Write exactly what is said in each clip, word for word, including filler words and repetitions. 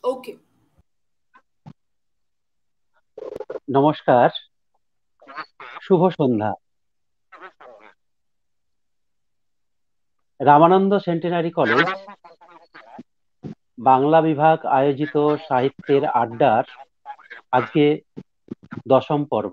ওকে। নমস্কার, শুভ সন্ধ্যা। রামানন্দ সেন্টিনারি কলেজ বাংলা বিভাগ আয়োজিত সাহিত্যের আড্ডার আজকে দশম পর্ব।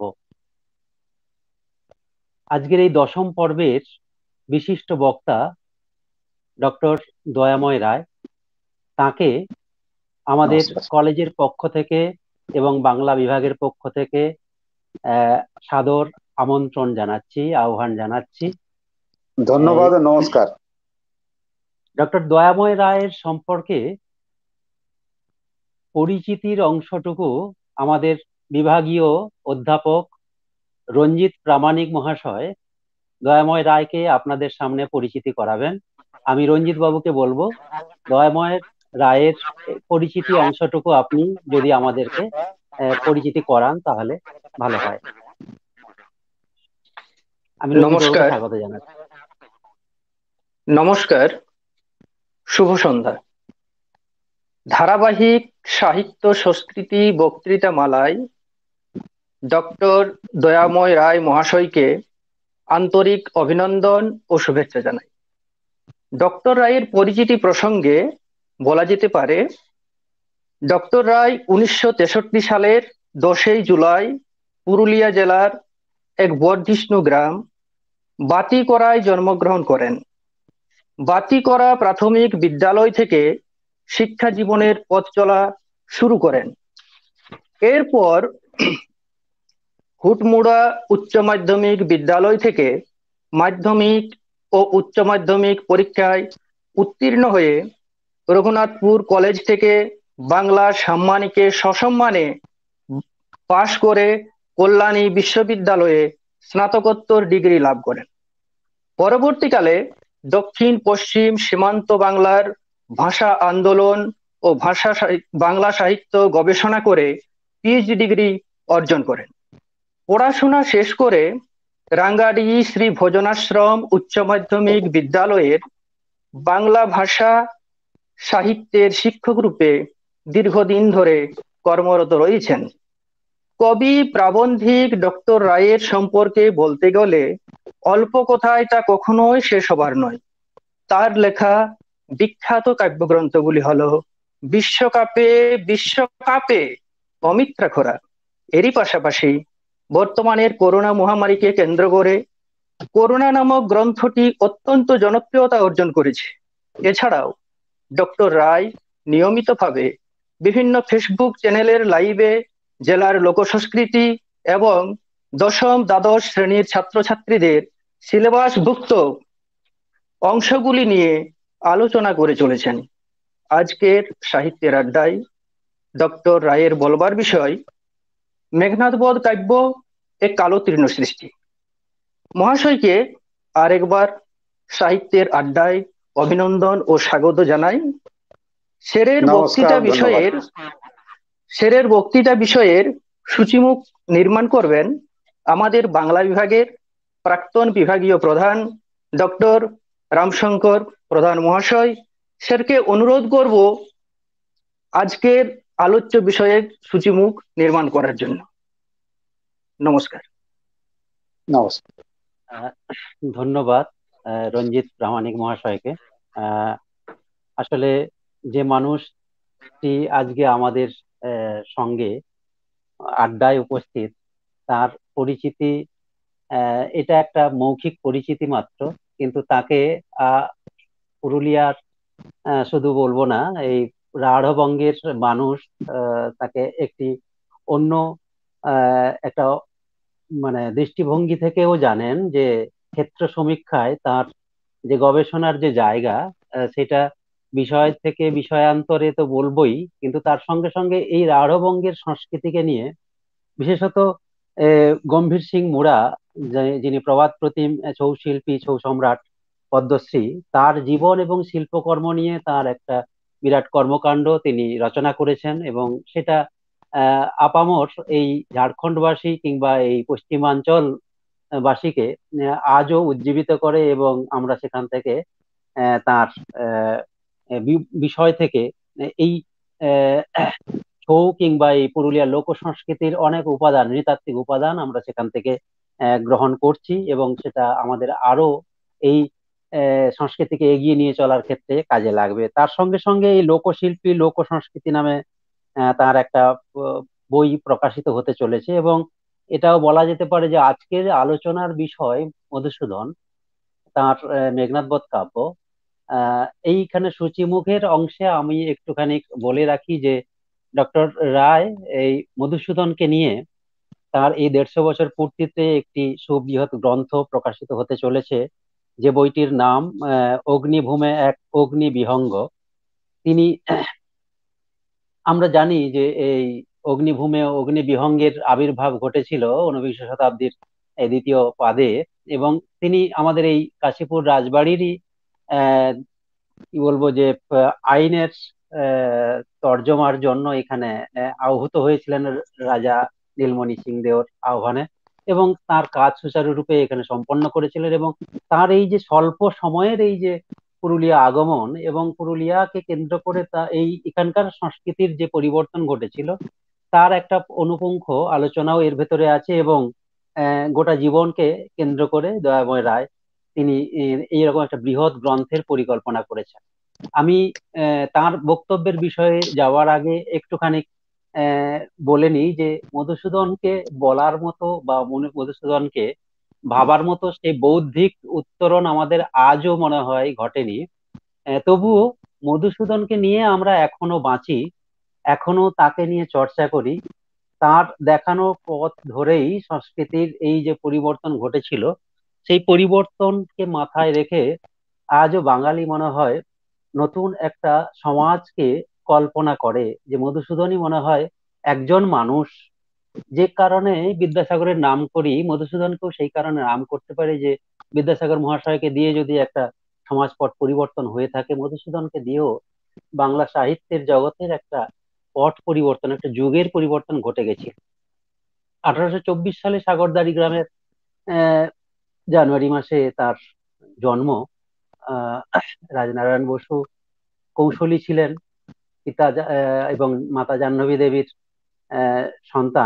আজকের এই দশম পর্বের বিশিষ্ট বক্তা ডক্টর দয়াময় রায়। তাকে আমাদের নমস্কার। কলেজের পক্ষ থেকে এবং বাংলা বিভাগের পক্ষ থেকে আহ সাদর আমন্ত্রণ জানাচ্ছি, আহ্বান জানাচ্ছি। ধন্যবাদ ও নমস্কার। ডক্টর দয়াময় রায়ের সম্পর্কে পরিচিতির অংশটুকু আমাদের বিভাগীয় অধ্যাপক রঞ্জিত প্রামাণিক মহাশয় দয়াময় রায়কে আপনাদের সামনে পরিচিতি করাবেন। আমি রঞ্জিত বাবুকে বলবো দয়াময় রায়ের পরিচিতি অংশটুকু আপনি যদি আমাদেরকে আহ, পরিচিতি করান তাহলে ভালো হয়। আমি রঞ্জিত বাবুকে নমস্কার স্বাগত জানাচ্ছি। নমস্কার শুভ সন্ধ্যা। ধারাবাহিক সাহিত্য সংস্কৃতি বক্তৃতা মালায় ডক্টর দয়াময় রায় মহাশয়কে আন্তরিক অভিনন্দন ও শুভেচ্ছা জানাই। ডক্টর রায়ের পরিচিতি প্রসঙ্গে বলা যেতে পারে, ডক্টর রায় উনিশশো তেষট্টি সালের দশই জুলাই পুরুলিয়া জেলার এক বর্ধিষ্ণু গ্রাম বাতিকরায় জন্মগ্রহণ করেন। বাতিকরা প্রাথমিক বিদ্যালয় থেকে শিক্ষা জীবনের পথ চলা শুরু করেন। এরপর হুটমুড়া উচ্চ মাধ্যমিক বিদ্যালয় থেকে মাধ্যমিক ও উচ্চ মাধ্যমিক পরীক্ষায় উত্তীর্ণ হয়ে রঘুনাথপুর কলেজ থেকে বাংলা সাম্মানিকে সসম্মানে পাশ করে কল্যাণী বিশ্ববিদ্যালয়ে স্নাতকোত্তর ডিগ্রি লাভ করেন। পরবর্তীকালে দক্ষিণ পশ্চিম সীমান্ত বাংলার ভাষা আন্দোলন ও ভাষা বাংলা সাহিত্য গবেষণা করে পিএইচডি ডিগ্রি অর্জন করেন। পড়াশোনা শেষ করে রাঙ্গাডিহি শ্রী ভোজনাশ্রম উচ্চ মাধ্যমিক বিদ্যালয়ের বাংলা ভাষা সাহিত্যের শিক্ষক রূপে দীর্ঘদিন ধরে কর্মরত রয়েছেন। কবি প্রাবন্ধিক ডক্টর রায়ের সম্পর্কে বলতে গেলে অল্প কথায় তা কখনোই শেষ হবার নয়। তার লেখা বিখ্যাত কাব্যগ্রন্থগুলি হলো বিশ্বকাপে বিশ্বকাপে অমিত্রা খোরা। এরই পাশাপাশি বর্তমানের করোনা মহামারীকে কেন্দ্র করে করোনা নামক গ্রন্থটি অত্যন্ত জনপ্রিয়তা অর্জন করেছে। এছাড়াও ডক্টর রায় নিয়মিতভাবে বিভিন্ন ফেসবুক চ্যানেলের লাইভে জেলার লোকসংস্কৃতি এবং দশম দ্বাদশ শ্রেণীর ছাত্রছাত্রীদের সিলেবাসভুক্ত অংশগুলি নিয়ে আলোচনা করে চলেছেন। আজকের সাহিত্যের আড্ডায় ডক্টর রায়ের বলবার বিষয় মেঘনাদবধ কাব্য এক কালো তৃণ সৃষ্টি। মহাশয়কে আরেকবার সাহিত্যের আড্ডায় অভিনন্দন ও স্বাগত জানাই। শেরের বক্তৃতা বিষয়ের শেরের বক্তৃতা বিষয়ের সূচিমুখ নির্মাণ করবেন আমাদের বাংলা বিভাগের প্রাক্তন বিভাগীয় প্রধান ডক্টর রামশঙ্কর প্রধান মহাশয়। স্যারকে অনুরোধ করব আজকের আলোচ্য বিষয়ের সূচিমুখ নির্মাণ করার জন্য। নমস্কার। নমস্কার। ধন্যবাদ রঞ্জিত প্রামাণিক মহাশয়কে। আসলে যে মানুষটি আজকে আমাদের সঙ্গে আড্ডায় উপস্থিত, তার পরিচিতি এটা একটা মৌখিক পরিচিতি মাত্র, কিন্তু তাকে পুরুলিয়ার শুধু বলবো না, এই রাঢ়বঙ্গের মানুষ তাকে একটি অন্য একটা মানে দৃষ্টিভঙ্গি থেকেও জানেন, যে ক্ষেত্র সমীক্ষায় তার যে গবেষণার যে জায়গা সেটা বিষয় থেকে বিষয়ান্তরে তো বলবোই, কিন্তু তার সঙ্গে সঙ্গে এই রাঢ়বঙ্গের সংস্কৃতিকে নিয়ে বিশেষত গম্ভীর সিং মুড়া, যিনি প্রবাদ প্রতিম ছৌ শিল্পী, ছৌ সম্রাট, পদ্মশ্রী, তার জীবন এবং শিল্পকর্ম নিয়ে তার একটা বিরাট কর্মকাণ্ড তিনি রচনা করেছেন, এবং সেটা আহ আপামর এই ঝাড়খণ্ডবাসী কিংবা এই পশ্চিমাঞ্চল বাসীকে আজও উজ্জীবিত করে, এবং আমরা সেখান থেকে তার বিষয় থেকে এই ছৌ কিংবা এই পুরুলিয়ার লোক সংস্কৃতির অনেক উপাদান, নৃতাত্ত্বিক উপাদান আমরা সেখান থেকে গ্রহণ করছি এবং সেটা আমাদের আরো এই সংস্কৃতিকে এগিয়ে নিয়ে চলার ক্ষেত্রে কাজে লাগবে। তার সঙ্গে সঙ্গে এই লোকশিল্পী লোক সংস্কৃতি নামে তার একটা বই প্রকাশিত হতে চলেছে এবং এটাও বলা যেতে পারে যে আজকের আলোচনার বিষয় মধুসূদন, তার মেঘনাদ বধ কাব্য। আহ এইখানে সূচিমুখের অংশে আমি একটুখানি বলে রাখি যে ডক্টর রায় এই মধুসূদনকে নিয়ে তার এই দেড়শো বছর পূর্তিতে একটি সুবৃহৎ গ্রন্থ প্রকাশিত হতে চলেছে, যে বইটির নাম আহ অগ্নিভূমে এক অগ্নি বিহঙ্গ। তিনি, আমরা জানি যে এই অগ্নিভূমে অগ্নি বিহঙ্গের আবির্ভাব ঘটেছিল ঊনবিংশ শতাব্দীর এই দ্বিতীয় পাদে, এবং তিনি আমাদের এই কাশীপুর রাজবাড়িরই আহ কি বলবো যে আইনের আহ তর্জমার জন্য এখানে আহূত হয়েছিলেন রাজা নীলমণি সিং দেওর আহ্বানে, এবং তার কাজ সুচারুরূপে এখানে সম্পন্ন করেছিলেন। এবং তার এই যে স্বল্প সময়ের এই যে পুরুলিয়া আগমন এবং পুরুলিয়াকে কেন্দ্র করে তা এই এখানকার সংস্কৃতির যে পরিবর্তন ঘটেছিল তার একটা অনুপুঙ্খ আলোচনাও এর ভেতরে আছে। এবং আহ গোটা জীবনকে কেন্দ্র করে দয়াময় রায় তিনি এইরকম একটা বৃহৎ গ্রন্থের পরিকল্পনা করেছেন। আমি তার বক্তব্যের বিষয়ে যাওয়ার আগে একটুখানি বলে নিই যে মধুসূদনকে বলার মতো বা মধুসূদনকে ভাবার মতো সেই বৌদ্ধিক উত্তরণ আমাদের আজও মনে হয় ঘটেনি। তবুও মধুসূদনকে নিয়ে আমরা এখনো বাঁচি, এখনো তাকে নিয়ে চর্চা করি। তার দেখানো পথ ধরেই সংস্কৃতির এই যে পরিবর্তন ঘটেছিল সেই পরিবর্তনকে মাথায় রেখে আজও বাঙালি মনে হয় নতুন একটা সমাজকে কল্পনা করে, যে মধুসূদনই মনে হয় একজন মানুষ। যে কারণে বিদ্যাসাগরের নাম করি, মধুসূদনকেও সেই কারণে নাম করতে পারি যে বিদ্যাসাগর মহাশয়কে দিয়ে যদি একটা সমাজপট পরিবর্তন হয়ে থাকে, মধুসূদনকে দিয়েও বাংলা সাহিত্যের জগতের একটা পট পরিবর্তন, একটা যুগের পরিবর্তন ঘটে গেছে। আঠারোশো চব্বিশ সালে সাগরদাড়ি গ্রামের আহ জানুয়ারি মাসে তার জন্ম। আহ রাজনারায়ণ বসু কৌশলী ছিলেন, পিতা এবং মাতা জাহ্নবী দেবীর সন্তান।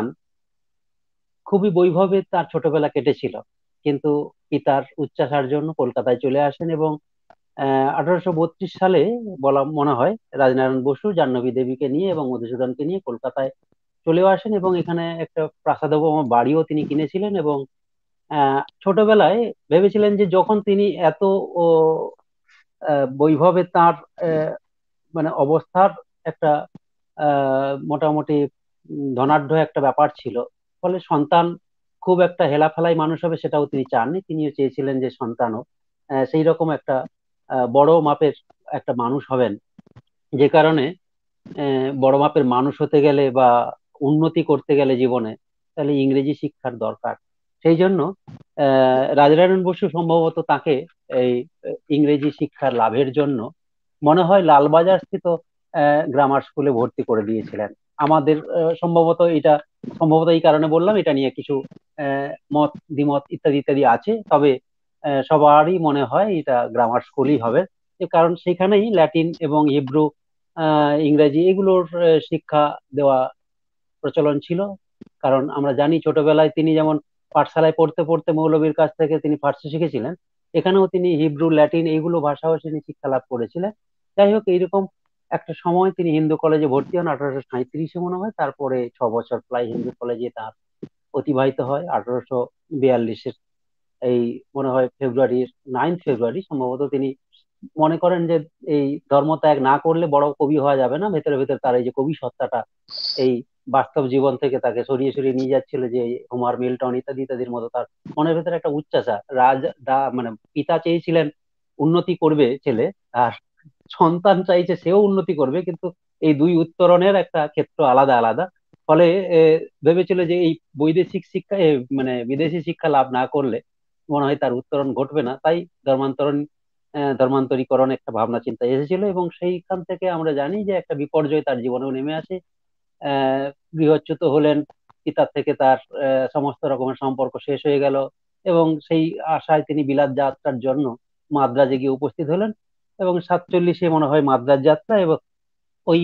খুবই বৈভবে তার ছোটবেলা কেটেছিল, কিন্তু পিতার উচ্চাশার জন্য কলকাতায় চলে আসেন এবং আহ আঠারোশো বত্রিশ সালে বলা মনে হয় রাজনারায়ণ বসু জাহ্নবী দেবীকে নিয়ে এবং মধুসূদনকে নিয়ে কলকাতায় চলেও আসেন এবং এখানে একটা প্রাসাদোপম বাড়িও তিনি কিনেছিলেন। এবং আহ ছোটবেলায় ভেবেছিলেন যে যখন তিনি এত বৈভবে তার মানে অবস্থার একটা আহ মোটামুটি ধনাঢ্য একটা ব্যাপার ছিল, ফলে সন্তান খুব একটা হেলাফেলাই মানুষ হবে সেটাও তিনি চাননি। তিনিও চেয়েছিলেন যে সন্তানও সেই রকম একটা বড় মাপের একটা মানুষ হবেন। যে কারণে বড় মাপের মানুষ হতে গেলে বা উন্নতি করতে গেলে জীবনে, তাহলে ইংরেজি শিক্ষার দরকার। সেই জন্য আহ রাজনারায়ণ বসু সম্ভবত তাকে এই ইংরেজি শিক্ষার লাভের জন্য মনে হয় লালবাজার স্থিত গ্রামার স্কুলে ভর্তি করে দিয়েছিলেন। আমাদের সম্ভবত এটা সম্ভবত এই কারণে বললাম, এটা নিয়ে কিছু মত দ্বিমত ইত্যাদি ইত্যাদি আছে, তবে সবারই মনে হয় এটা গ্রামার স্কুলই হবে, কারণ সেখানেই ল্যাটিন এবং হিব্রু আহ ইংরেজি এগুলোর শিক্ষা দেওয়া প্রচলন ছিল। কারণ আমরা জানি ছোটবেলায় তিনি যেমন পাঠশালায় পড়তে পড়তে মৌলবীর কাছ থেকে তিনি ফার্সি শিখেছিলেন, এখানেও তিনি হিব্রু ল্যাটিন এইগুলো ভাষাও তিনি শিক্ষা লাভ করেছিলেন। যাই হোক, এইরকম একটা সময় তিনি হিন্দু কলেজে ভর্তি হন আঠারোশো সাঁইত্রিশে মনে হয়, তারপরে ছ বছর প্রায় হিন্দু কলেজে তার অতিবাহিত হয়। আঠারোশো বিয়াল্লিশের এই মনে হয় ফেব্রুয়ারির নাইন্থ ফেব্রুয়ারি সম্ভবত তিনি মনে করেন যে এই ধর্ম ত্যাগ না করলে বড় কবি হওয়া যাবে না। ভেতরে ভেতরে তার এই যে কবি সত্তাটা এই বাস্তব জীবন থেকে তাকে সরিয়ে সরিয়ে নিয়ে যাচ্ছিল, যে হোমার মিল্টন ইত্যাদি ইত্যাদির মতো তার মনের ভেতরে একটা উচ্চাসা। রাজ দা মানে পিতা চেয়েছিলেন উন্নতি করবে ছেলে, আর সন্তান চাইছে সেও উন্নতি করবে, কিন্তু এই দুই উত্তরণের একটা ক্ষেত্র আলাদা আলাদা। ফলে ভেবেছিল যে এই বৈদেশিক শিক্ষা মানে বিদেশি শিক্ষা লাভ না করলে মনে হয় তার উত্তরণ ঘটবে না, তাই ধর্মান্তরণ ধর্মান্তরীকরণ একটা ভাবনা চিন্তা এসেছিল। এবং সেইখান থেকে আমরা জানি যে একটা বিপর্যয় তার জীবনেও নেমে আসে। আহ গৃহচ্যুত হলেন, পিতার থেকে তার সমস্ত রকমের সম্পর্ক শেষ হয়ে গেল এবং সেই আশায় তিনি বিলাত যাত্রার জন্য মাদ্রাজে গিয়ে উপস্থিত হলেন। এবং সাতচল্লিশে মনে হয় মাদ্রাজ যাত্রা, এবং ওই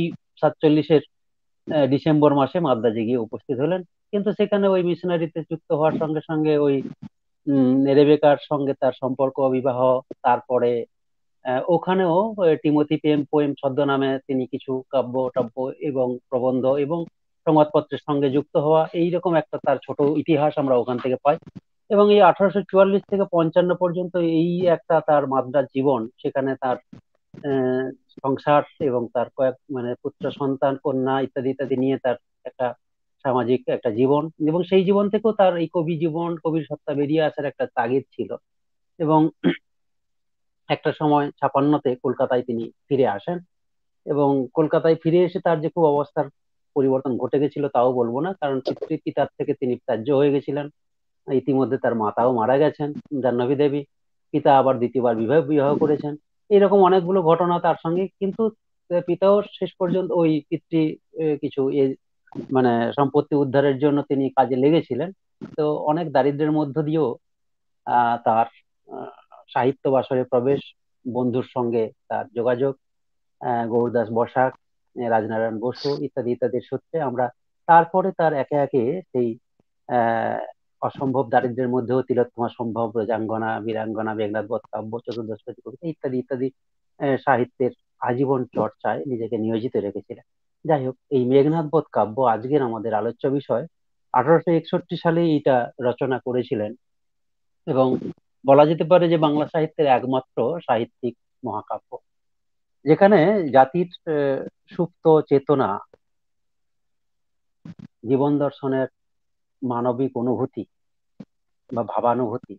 সাতচল্লিশের ডিসেম্বর মাসে মাদ্রাজে গিয়ে উপস্থিত হলেন। কিন্তু সেখানে ওই মিশনারিতে যুক্ত হওয়ার সঙ্গে সঙ্গে ওই উম রেবেকার সঙ্গে তার সম্পর্ক, বিবাহ, তারপরে আহ, ওখানেও আহ, টিমোথি পেম পোয়েম ছদ্মনামে তিনি কিছু কাব্য টাব্য এবং প্রবন্ধ এবং সংবাদপত্রের সঙ্গে যুক্ত হওয়া, এইরকম একটা তার ছোট ইতিহাস আমরা ওখান থেকে পাই। এবং এই আঠারোশো চুয়াল্লিশ থেকে পঞ্চান্ন পর্যন্ত এই একটা তার মাদ্রাজ জীবন, সেখানে তার আহ, সংসার এবং তার কয়েক মানে পুত্র সন্তান, কন্যা ইত্যাদি ইত্যাদি নিয়ে তার একটা সামাজিক একটা জীবন, এবং সেই জীবন থেকেও তার এই কবি জীবন, কবির সত্তা বেরিয়ে আসার একটা তাগিদ ছিল। এবং একটা সময় ছাপান্নতে কলকাতায় তিনি ফিরে আসেন, এবং কলকাতায় ফিরে এসে তার যে খুব অবস্থার পরিবর্তন ঘটে গেছিল তাও বলবো না, কারণ পিতৃ পিতার থেকে তিনি ত্যায্য হয়ে গেছিলেন। ইতিমধ্যে তার মাতাও মারা গেছেন, জাহ্নবী দেবী। পিতা আবার দ্বিতীয়বার বিবাহ বিবাহ করেছেন। এরকম অনেকগুলো ঘটনা তার সঙ্গে, কিন্তু আহ, পিতাও শেষ পর্যন্ত ওই পিতৃ আহ, কিছু এ মানে সম্পত্তি উদ্ধারের জন্য তিনি কাজে লেগেছিলেন। তো অনেক দারিদ্র্যের মধ্য দিয়েও আহ তার আহ, সাহিত্য বাসরে প্রবেশ, বন্ধুর সঙ্গে তার যোগাযোগ, আহ, গৌরদাস বসাক, আহ, রাজনারায়ণ বসু ইত্যাদি ইত্যাদির সূত্রে আমরা তারপরে তার একে একে সেই আহ অসম্ভব দারিদ্র্যের মধ্যেও তিলোত্তমা সম্ভব, রোজাঙ্গনা, বীরাঙ্গনা, মেঘনাদ বধ কাব্য, চতুর্দশপদী কবিতা ইত্যাদি ইত্যাদি আহ, সাহিত্যের আজীবন চর্চায় নিজেকে নিয়োজিত রেখেছিলেন। যাই হোক, এই মেঘনাদ বধ কাব্য আজকের আমাদের আলোচ্য বিষয়। আঠারোশো একষট্টি সালে এটা রচনা করেছিলেন, এবং বলা যেতে পারে যে বাংলা সাহিত্যের একমাত্র সাহিত্যিক মহাকাব্য, যেখানে জাতির আহ, সুপ্ত চেতনা, জীবন দর্শনের মানবিক অনুভূতি বা ভাবানুভূতি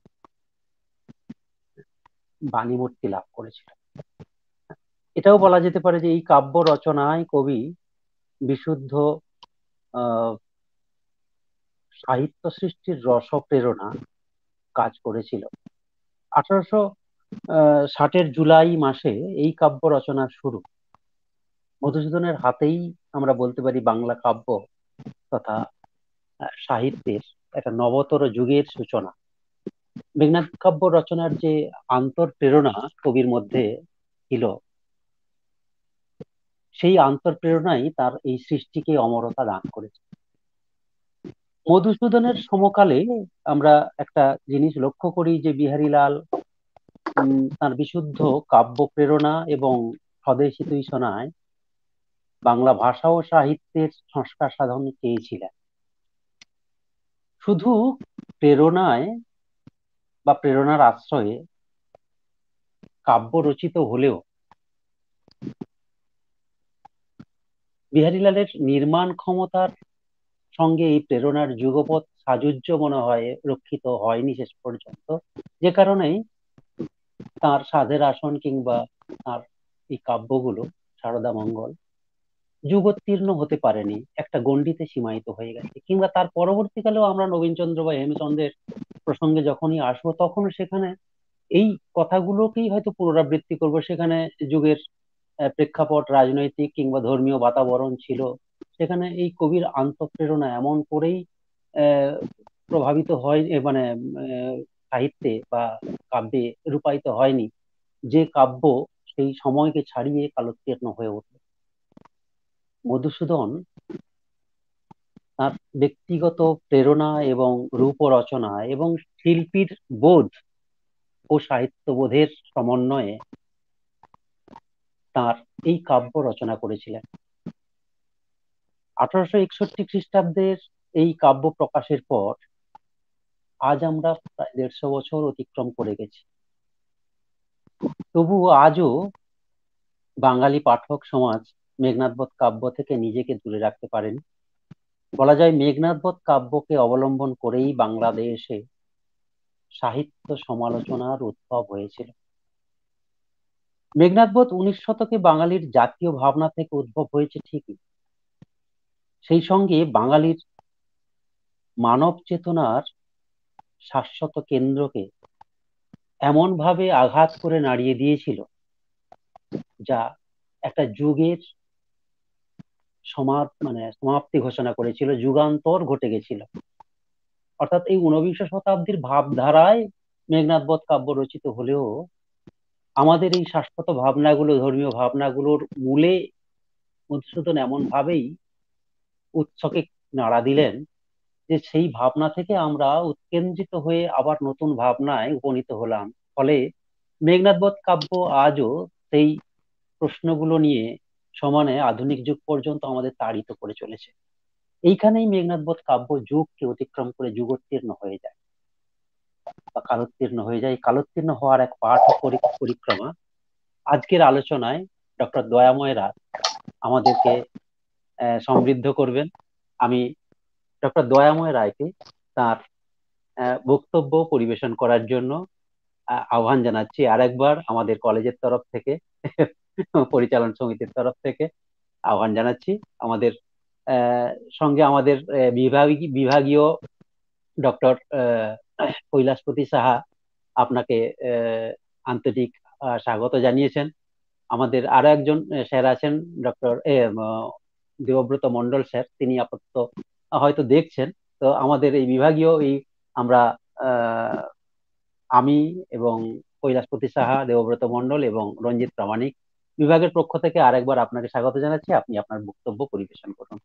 বাণীমূর্তি লাভ করেছিল। এটাও বলা যেতে পারে যে এই কাব্য রচনায় কবি বিশুদ্ধ আহ সাহিত্য সৃষ্টির রস প্রেরণা কাজ করেছিল। আঠারোশো আহ ষাটের জুলাই মাসে এই কাব্য রচনার শুরু। মধুসূদনের হাতেই আমরা বলতে পারি বাংলা কাব্য তথা আহ, সাহিত্যের একটা নবতর যুগের সূচনা। মেঘনাদ কাব্য রচনার যে আন্তঃপ্রেরণা কবির মধ্যে ছিল, সেই আন্তঃপ্রেরণাই তার এই সৃষ্টিকে অমরতা দান করেছে। মধুসূদনের সমকালে আমরা একটা জিনিস লক্ষ্য করি যে বিহারীলাল উম, তার বিশুদ্ধ কাব্য প্রেরণা এবং স্বদেশী তুইশনায় বাংলা ভাষা ও সাহিত্যের সংস্কার সাধন চেয়েছিলেন। শুধু প্রেরণায় বা প্রেরণার আশ্রয়ে কাব্য রচিত হলেও বিহারীলালের নির্মাণ ক্ষমতার সঙ্গে এই প্রেরণার যুগপৎ সাযুজ্য মনে হয় রক্ষিত হয়নি শেষ পর্যন্ত, যে কারণেই তার সাধের আসন কিংবা তার এই কাব্যগুলো, সারদা মঙ্গল, যুগোত্তীর্ণ হতে পারেনি, একটা গণ্ডিতে সীমায়িত হয়ে গেছে। কিংবা তার পরবর্তীকালেও আমরা নবীনচন্দ্র বা হেমচন্দ্রের প্রসঙ্গে যখনই আসবো, তখন সেখানে এই কথাগুলোকেই হয়তো পুনরাবৃত্তি করবো। সেখানে যুগের আহ, প্রেক্ষাপট রাজনৈতিক কিংবা ধর্মীয় বাতাবরণ ছিল, সেখানে এই কবির আন্তঃপ্রেরণা এমন করেই আহ প্রভাবিত হয়, এ মানে আহ, সাহিত্যে বা কাব্যে রূপায়িত হয়নি, যে কাব্য সেই সময়কে ছাড়িয়ে কালোত্তীর্ণ হয়ে ওঠে। মধুসূদন তার ব্যক্তিগত প্রেরণা এবং রূপ রচনা এবং শিল্পীর বোধ ও সাহিত্যবোধের সমন্বয়ে তার এই কাব্য রচনা করেছিলেন। আঠারোশো একষট্টি খ্রিস্টাব্দের এই কাব্য প্রকাশের পর আজ আমরা প্রায় দেড়শো বছর অতিক্রম করে গেছি। তবুও আজও বাঙালি পাঠক সমাজ মেঘনাদ বধ কাব্য থেকে নিজেকে দূরে রাখতে পারেনি। বলা যায় মেঘনাদ বধ কাব্যকে অবলম্বন করেই বাংলাদেশে সাহিত্য সমালোচনার উদ্ভব হয়েছিল। মেঘনাদ বধ উনিশ শতকে বাঙালির জাতীয় ভাবনা থেকে উদ্ভব হয়েছে ঠিকই, সেই সঙ্গে বাঙালির মানব চেতনার শাশ্বত কেন্দ্রকে এমন ভাবে আঘাত করে নাড়িয়ে দিয়েছিল, যা একটা যুগের সমাপ মানে সমাপ্তি ঘোষণা করেছিল, যুগান্তর ঘটে গেছিল। অর্থাৎ এই ঊনবিংশ শতাব্দীর ভাবধারায় মেঘনাদ বধ কাব্য রচিত হলেও আমাদের এই শাশ্বত ভাবনাগুলো, ধর্মীয় ভাবনাগুলোর মূলে মধুসূদন এমন ভাবেই উৎসকে নাড়া দিলেন যে সেই ভাবনা থেকে আমরা উৎকেন্দ্রিত হয়ে আবার নতুন ভাবনায় উপনীত হলাম। ফলে মেঘনাদ বধ কাব্য আজও সেই প্রশ্নগুলো নিয়ে সমানে আধুনিক যুগ পর্যন্ত আমাদের তাড়িত করে চলেছে। এইখানেই মেঘনাদ বধ কাব্য যুগকে অতিক্রম করে যুগোত্তীর্ণ হয়ে যায় বা কালোত্তীর্ণ হয়ে যায়। এই কালোত্তীর্ণ হওয়ার এক পাঠ ও পরি- পরিক্রমা আজকের আলোচনায় ডক্টর দয়াময় রায় আমাদেরকে আহ, সমৃদ্ধ করবেন। আমি ডক্টর দয়াময় রায়কে তার আহ, বক্তব্য পরিবেশন করার জন্য আহ, আহ্বান জানাচ্ছি আরেকবার আমাদের কলেজের তরফ থেকে, পরিচালন সমিতির তরফ থেকে আহ্বান জানাচ্ছি। আমাদের আহ, সঙ্গে আমাদের আহ, বিভাগী বিভাগীয় ডক্টর কৈলাসপতি সাহা আপনাকে আহ, আন্তরিক আহ, স্বাগত জানিয়েছেন। আমাদের আরো একজন আহ, স্যার আছেন, ডক্টর দেবব্রত মন্ডল স্যার, তিনি আপাতত হয়তো দেখছেন। তো আমাদের এই বিভাগীয় এই আমরা আহ, আমি এবং কৈলাসপতি সাহা, দেবব্রত মন্ডল এবং রঞ্জিত প্রামাণিক বিভাগের পক্ষ থেকে আরেকবার আপনাকে স্বাগত জানাচ্ছি। আপনি আপনার বক্তব্য পরিবেশন করুন।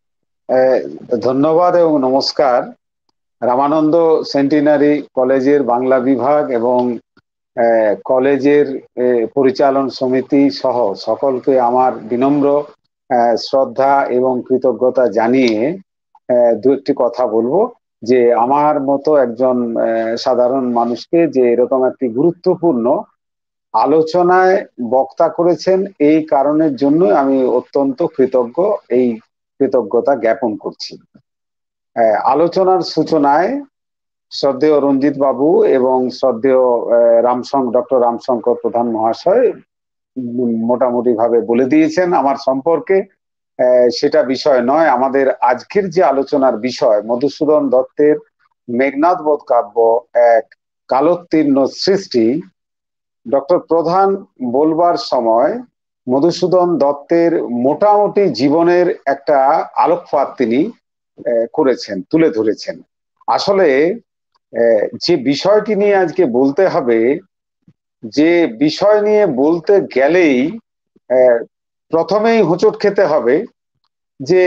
আহ, ধন্যবাদ এবং নমস্কার। রামানন্দ সেন্টিনারি কলেজের বাংলা বিভাগ এবং আহ, কলেজের আহ, পরিচালন সমিতি সহ সকলকে আমার বিনম্র আহ, শ্রদ্ধা এবং কৃতজ্ঞতা জানিয়ে আহ, দু একটি কথা বলবো। যে আমার মতো একজন আহ, সাধারণ মানুষকে যে এরকম একটি গুরুত্বপূর্ণ আলোচনায় বক্তা করেছেন, এই কারণের জন্য আমি অত্যন্ত কৃতজ্ঞ, এই কৃতজ্ঞতা জ্ঞাপন করছি। আহ, আলোচনার সূচনায় শ্রদ্ধেয় রঞ্জিত বাবু এবং শ্রদ্ধেয় রামশঙ্ক ডক্টর রামশঙ্কর প্রধান মহাশয় মোটামুটি ভাবে বলে দিয়েছেন আমার সম্পর্কে। আহ, সেটা বিষয় নয়। আমাদের আজকের যে আলোচনার বিষয় মধুসূদন দত্তের মেঘনাদ বধ কাব্য এক কালোত্তীর্ণ সৃষ্টি, ডক্টর প্রধান বলবার সময় মধুসূদন দত্তের মোটামুটি জীবনের একটা আলোকপাত তিনি আহ, করেছেন, তুলে ধরেছেন। আসলে আহ, যে বিষয়টি নিয়ে আজকে বলতে হবে, যে বিষয় নিয়ে বলতে গেলেই আহ, প্রথমেই হোঁচট খেতে হবে যে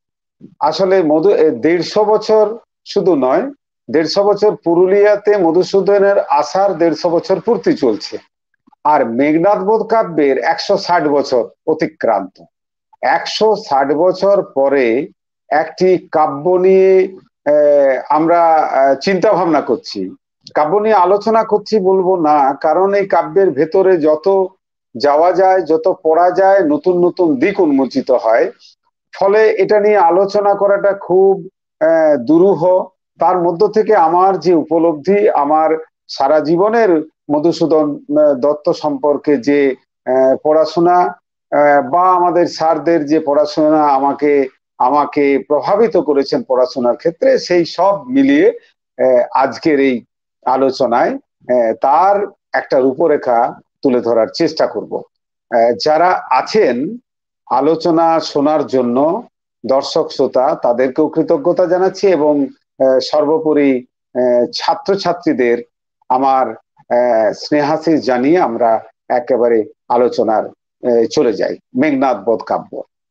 আসলে মধু এ দেড়শো বছর শুধু নয়, দেড়শো বছর পুরুলিয়াতে মধুসূদনের আসার দেড়শো বছর পূর্তি চলছে, আর মেঘনাদ বধ কাব্যের একশো ষাট বছর অতিক্রান্ত। একশো ষাট বছর পরে একটি কাব্য নিয়ে আহ, আমরা চিন্তা ভাবনা করছি, কাব্য নিয়ে আলোচনা করছি বলবো না, কারণ এই কাব্যের ভেতরে যত যাওয়া যায়, যত পড়া যায়, নতুন নতুন দিক উন্মোচিত হয়। ফলে এটা নিয়ে আলোচনা করাটা খুব আহ দুরূহ। তার মধ্য থেকে আমার যে উপলব্ধি, আমার সারা জীবনের মধুসূদন দত্ত সম্পর্কে যে পড়াশোনা বা আমাদের স্যারদের যে পড়াশোনা আমাকে আমাকে প্রভাবিত করেছেন পড়াশোনার ক্ষেত্রে, সেই সব মিলিয়ে আজকের এই আলোচনায় তার একটা রূপরেখা তুলে ধরার চেষ্টা করব। যারা আছেন আলোচনা শোনার জন্য, দর্শক শ্রোতা, তাদেরকেও কৃতজ্ঞতা জানাচ্ছি এবং সর্বোপরি ছাত্রছাত্রীদের আমার স্নেহাশিস জানিয়ে আমরা একেবারে আলোচনার চলে যাই। মেঘনাদ বধ কাব্য।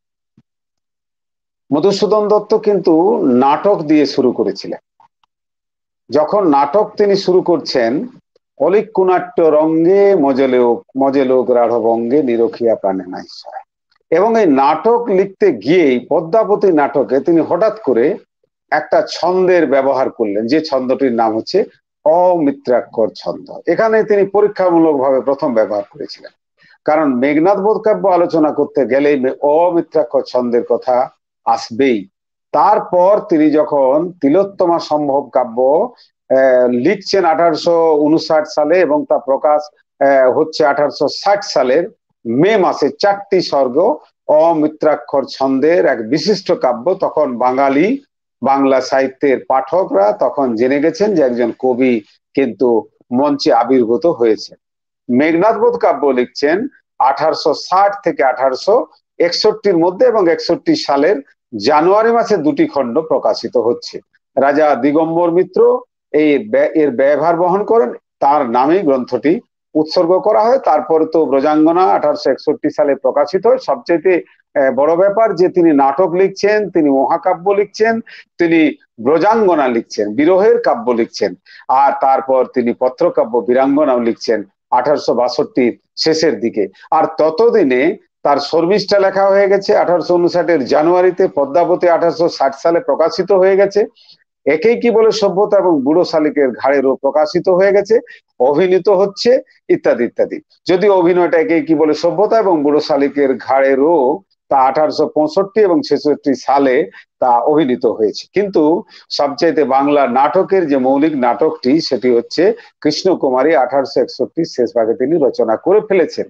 মধুসূদন দত্ত কিন্তু নাটক দিয়ে শুরু করেছিলেন। যখন নাটক তিনি শুরু করছেন, অলিক কুনাট্য রঙ্গে মজলোক মজলোক রাঢ়বঙ্গে নিরখিয়া প্রাণে নাইশ্বর, এবং এই নাটক লিখতে গিয়েই পদ্মাবতী নাটকে তিনি হঠাৎ করে একটা ছন্দের ব্যবহার করলেন, যে ছন্দটির নাম হচ্ছে অমিত্রাক্ষর ছন্দ। এখানে তিনি পরীক্ষামূলক ভাবে প্রথম ব্যবহার করেছিলেন, কারণ মেঘনাদ বধ কাব্য আলোচনা করতে গেলেই অমিত্রাক্ষর ছন্দের কথা আসবেই। তারপর তিনি যখন তিলোত্তমা সম্ভব কাব্য আহ লিখছেন আঠারোশো উনষাট সালে এবং তা প্রকাশ আহ হচ্ছে আঠারোশো ষাট সালের মে মাসে, চারটি স্বর্গ অমিত্রাক্ষর ছন্দের এক বিশিষ্ট কাব্য। তখন বাঙালি বাংলা সাহিত্যের পাঠকরা তখন জেনে গেছেন যে একজন কবি কিন্তু মঞ্চে আবির্ভূত হয়েছে। মেঘনাদ বধ কাব্য লিখছেন আঠারোশো ষাট থেকে আঠারোশো একষট্টির মধ্যে, এবং একষট্টি সালের জানুয়ারি মাসে দুটি খণ্ড প্রকাশিত হচ্ছে। রাজা দিগম্বর মিত্র এই এর ব্যয়ভার বহন করেন, তার নামেই গ্রন্থটি উৎসর্গ করা হয়। তারপরে তো ব্রজাঙ্গনা আঠারোশো একষট্টি সালে প্রকাশিত হয়। সবচেয়ে বড় ব্যাপার যে তিনি নাটক লিখছেন, তিনি মহাকাব্য লিখছেন, তিনি ব্রজাঙ্গনা লিখছেন, বিরহের কাব্য লিখছেন, আর তারপর তিনি পত্রকাব্য বীরাঙ্গনাও লিখছেন আঠারোশো বাষট্টির শেষের দিকে। আর ততদিনে তার শর্মিষ্ঠা লেখা হয়ে গেছে আঠারোশো উনষাটের জানুয়ারিতে, পদ্মাবতী আঠারোশো ষাট সালে প্রকাশিত হয়ে গেছে, একেই কি বলে সভ্যতা এবং বুড়ো শালিকের ঘাড়েরও প্রকাশিত হয়ে গেছে, অভিনীত হচ্ছে ইত্যাদি ইত্যাদি। যদি অভিনয়টা একেই কি বলে সভ্যতা এবং বুড়ো শালিকের ঘাড়েরও তা আঠারোশো পঁয়ষট্টি এবং ছেষট্টি সালে তা অভিনীত হয়েছে। কিন্তু সবচাইতে বাংলা নাটকের যে মৌলিক নাটকটি সেটি হচ্ছে কৃষ্ণকুমারী, আঠারোশো একষট্টির শেষ ভাগে তিনি রচনা করে ফেলেছেন।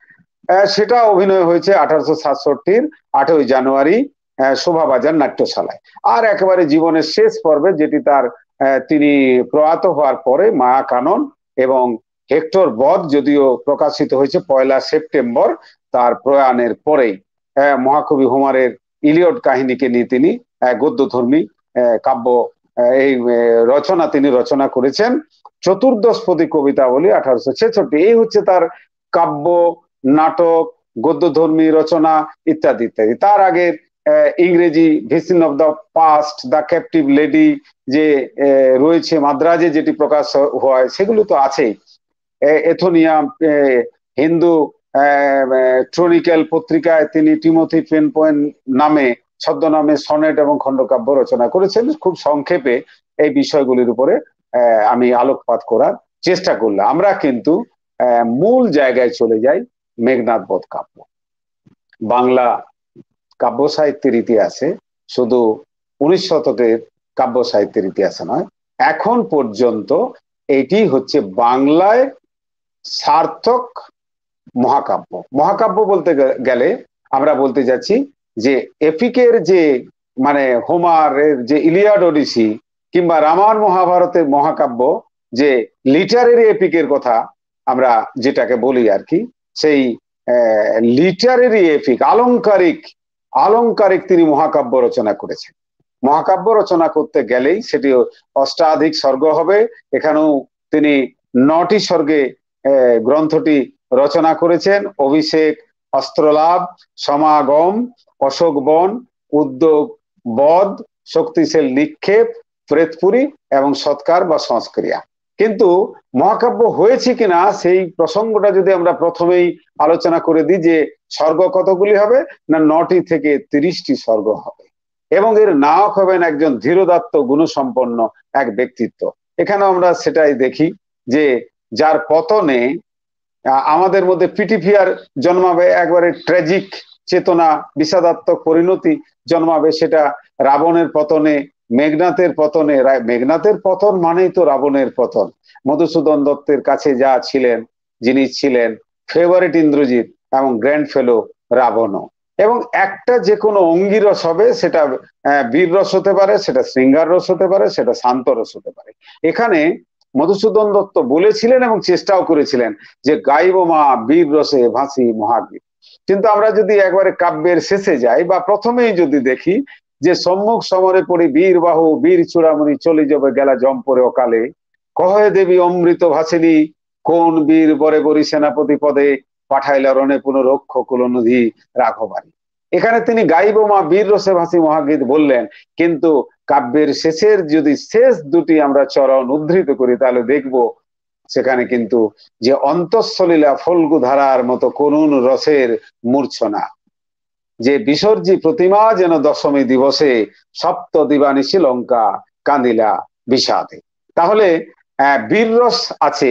সেটা অভিনয় হয়েছে আঠারোশো সাতষট্টির আটই জানুয়ারি শোভাবাজার নাট্যশালায়। আর একেবারে জীবনের শেষ পর্বে, যেটি তার তিনি প্রয়াত হওয়ার পরে, মায়া কানন এবং হেক্টর বধ যদিও প্রকাশিত হয়েছে পয়লা সেপ্টেম্বর তার প্রয়াণের পরেই, মহাকবি হোমারের ইলিয়ড কাহিনীকে নিয়ে তিনি গদ্যধর্মী কাব্য এই রচনা তিনি রচনা করেছেন। চতুর্দশপদী কবিতাবলী আঠারোশো ছেষট্টি, এই হচ্ছে তার কাব্য, নাটক, গদ্যধর্মী রচনা ইত্যাদি ইত্যাদি। তার আগে ইংরেজি vision of the past, the captive lady যে রয়েছে মাদ্রাজে, যেটি প্রকাশ হয়, সেগুলো তো আছেই। এথোনিয়াম, হিন্দু ট্রনিক্যাল পত্রিকায় তিনি টিমোথি পেন পয়েন্ট নামে ছদ্মনামে সনেট এবং খণ্ডকাব্য রচনা করেছেন। খুব সংক্ষেপে এই বিষয়গুলির উপরে আমি আলোকপাত করার চেষ্টা করলাম। আমরা কিন্তু মূল জায়গায় চলে যাই, মেঘনাদ বধ কাব্য। বাংলা কাব্য সাহিত্যের ইতিহাসে শুধু উনিশ শতকের কাব্য সাহিত্যের ইতিহাসে নয়, এখন পর্যন্ত এটি হচ্ছে বাংলায় সার্থক মহাকাব্য। মহাকাব্য বলতে গেলে আমরা বলতে যাচ্ছি যে এপিকের যে মানে হোমারের যে ইলিয়াড ওডিসি কিংবা রামায়ণ মহাভারতের মহাকাব্য, যে লিটারেরি এপিকের কথা আমরা যেটাকে বলি আর কি, সেই লিটারেরি এপিক, আলংকারিক আলংকারিক তিনি মহাকাব্য রচনা করেছেন। মহাকাব্য রচনা করতে গেলেই সেটি অষ্টাধিক স্বর্গ হবে। এখানেও তিনি নটি স্বর্গে গ্রন্থটি রচনা করেছেন। অভিষেক, অস্ত্রলাভ, সমাগম, অশোক বন, উদ্যোগ বধ, শক্তিশীল নিক্ষেপ, প্রেতপুরী এবং সৎকার বা সংস্ক্রিয়া। কিন্তু মহাকাব্য হয়েছে কিনা সেই প্রসঙ্গটা যদি আমরা প্রথমেই আলোচনা করে দিই, যে স্বর্গ কতগুলি হবে না, নটি থেকে তিরিশটি স্বর্গ হবে, এবং এর নায়ক হবেন একজন ধীরোদাত্ত গুণসম্পন্ন এক ব্যক্তিত্ব। এখানে আমরা সেটাই দেখি যে যার পতনে আমাদের মধ্যে পিটিফিয়ার জন্মাবে, একবারে ট্র্যাজিক চেতনা, বিষাদাত্মক পরিণতি জন্মাবে। সেটা রাবণের পতনে, মেঘনাথের পতনে। মেঘনাথের পতন মানেই তো রাবণের পতন। মধুসূদন দত্তের কাছে যা ছিলেন, যিনি ছিলেন ফেভারিট ইন্দ্রজিৎ এবং গ্র্যান্ড ফেলো রাবণ। এবং একটা যে কোনো অঙ্গিরস হবে, সেটা বীর রস হতে পারে, সেটা শৃঙ্গার রস হতে পারে, সেটা শান্ত রস হতে পারে। এখানে মধুসূদন দত্ত বলেছিলেন এবং চেষ্টাও করেছিলেন যে গাইব মা বীর রসে ভাসি মহাগীত। কিন্তু আমরা যদি একবারে কাব্যের শেষে যাই বা প্রথমেই যদি দেখি যে সম্মুখ সমরে পড়ি বীর বাহু বীর চূড়ামণি চলে যাবে গেলা জম্পরে অকালে, কহে দেবী অমৃত ভাসিনী কোন বীর বরে বরি সেনাপতি পদে পাঠাইলা রণে পুনরক্ষ কুলনধি রাঘবারী। এখানে তিনি গাইব মা বীর রসে ভাসি মহাগীত বললেন, কিন্তু কাব্যের শেষের যদি শেষ দুটি আমরা চরণ উদ্ধৃত করি তাহলে দেখব সেখানে কিন্তু যে অন্তঃসলীলা ফল্গু ধারার মতো করুণ রসের মূর্ছনা, যে বিসর্জি প্রতিমা যেন দশমী দিবসে সপ্ত দিবানিশি লঙ্কা কান্দিলা বিষাদে। তাহলে আহ বীর রস আছে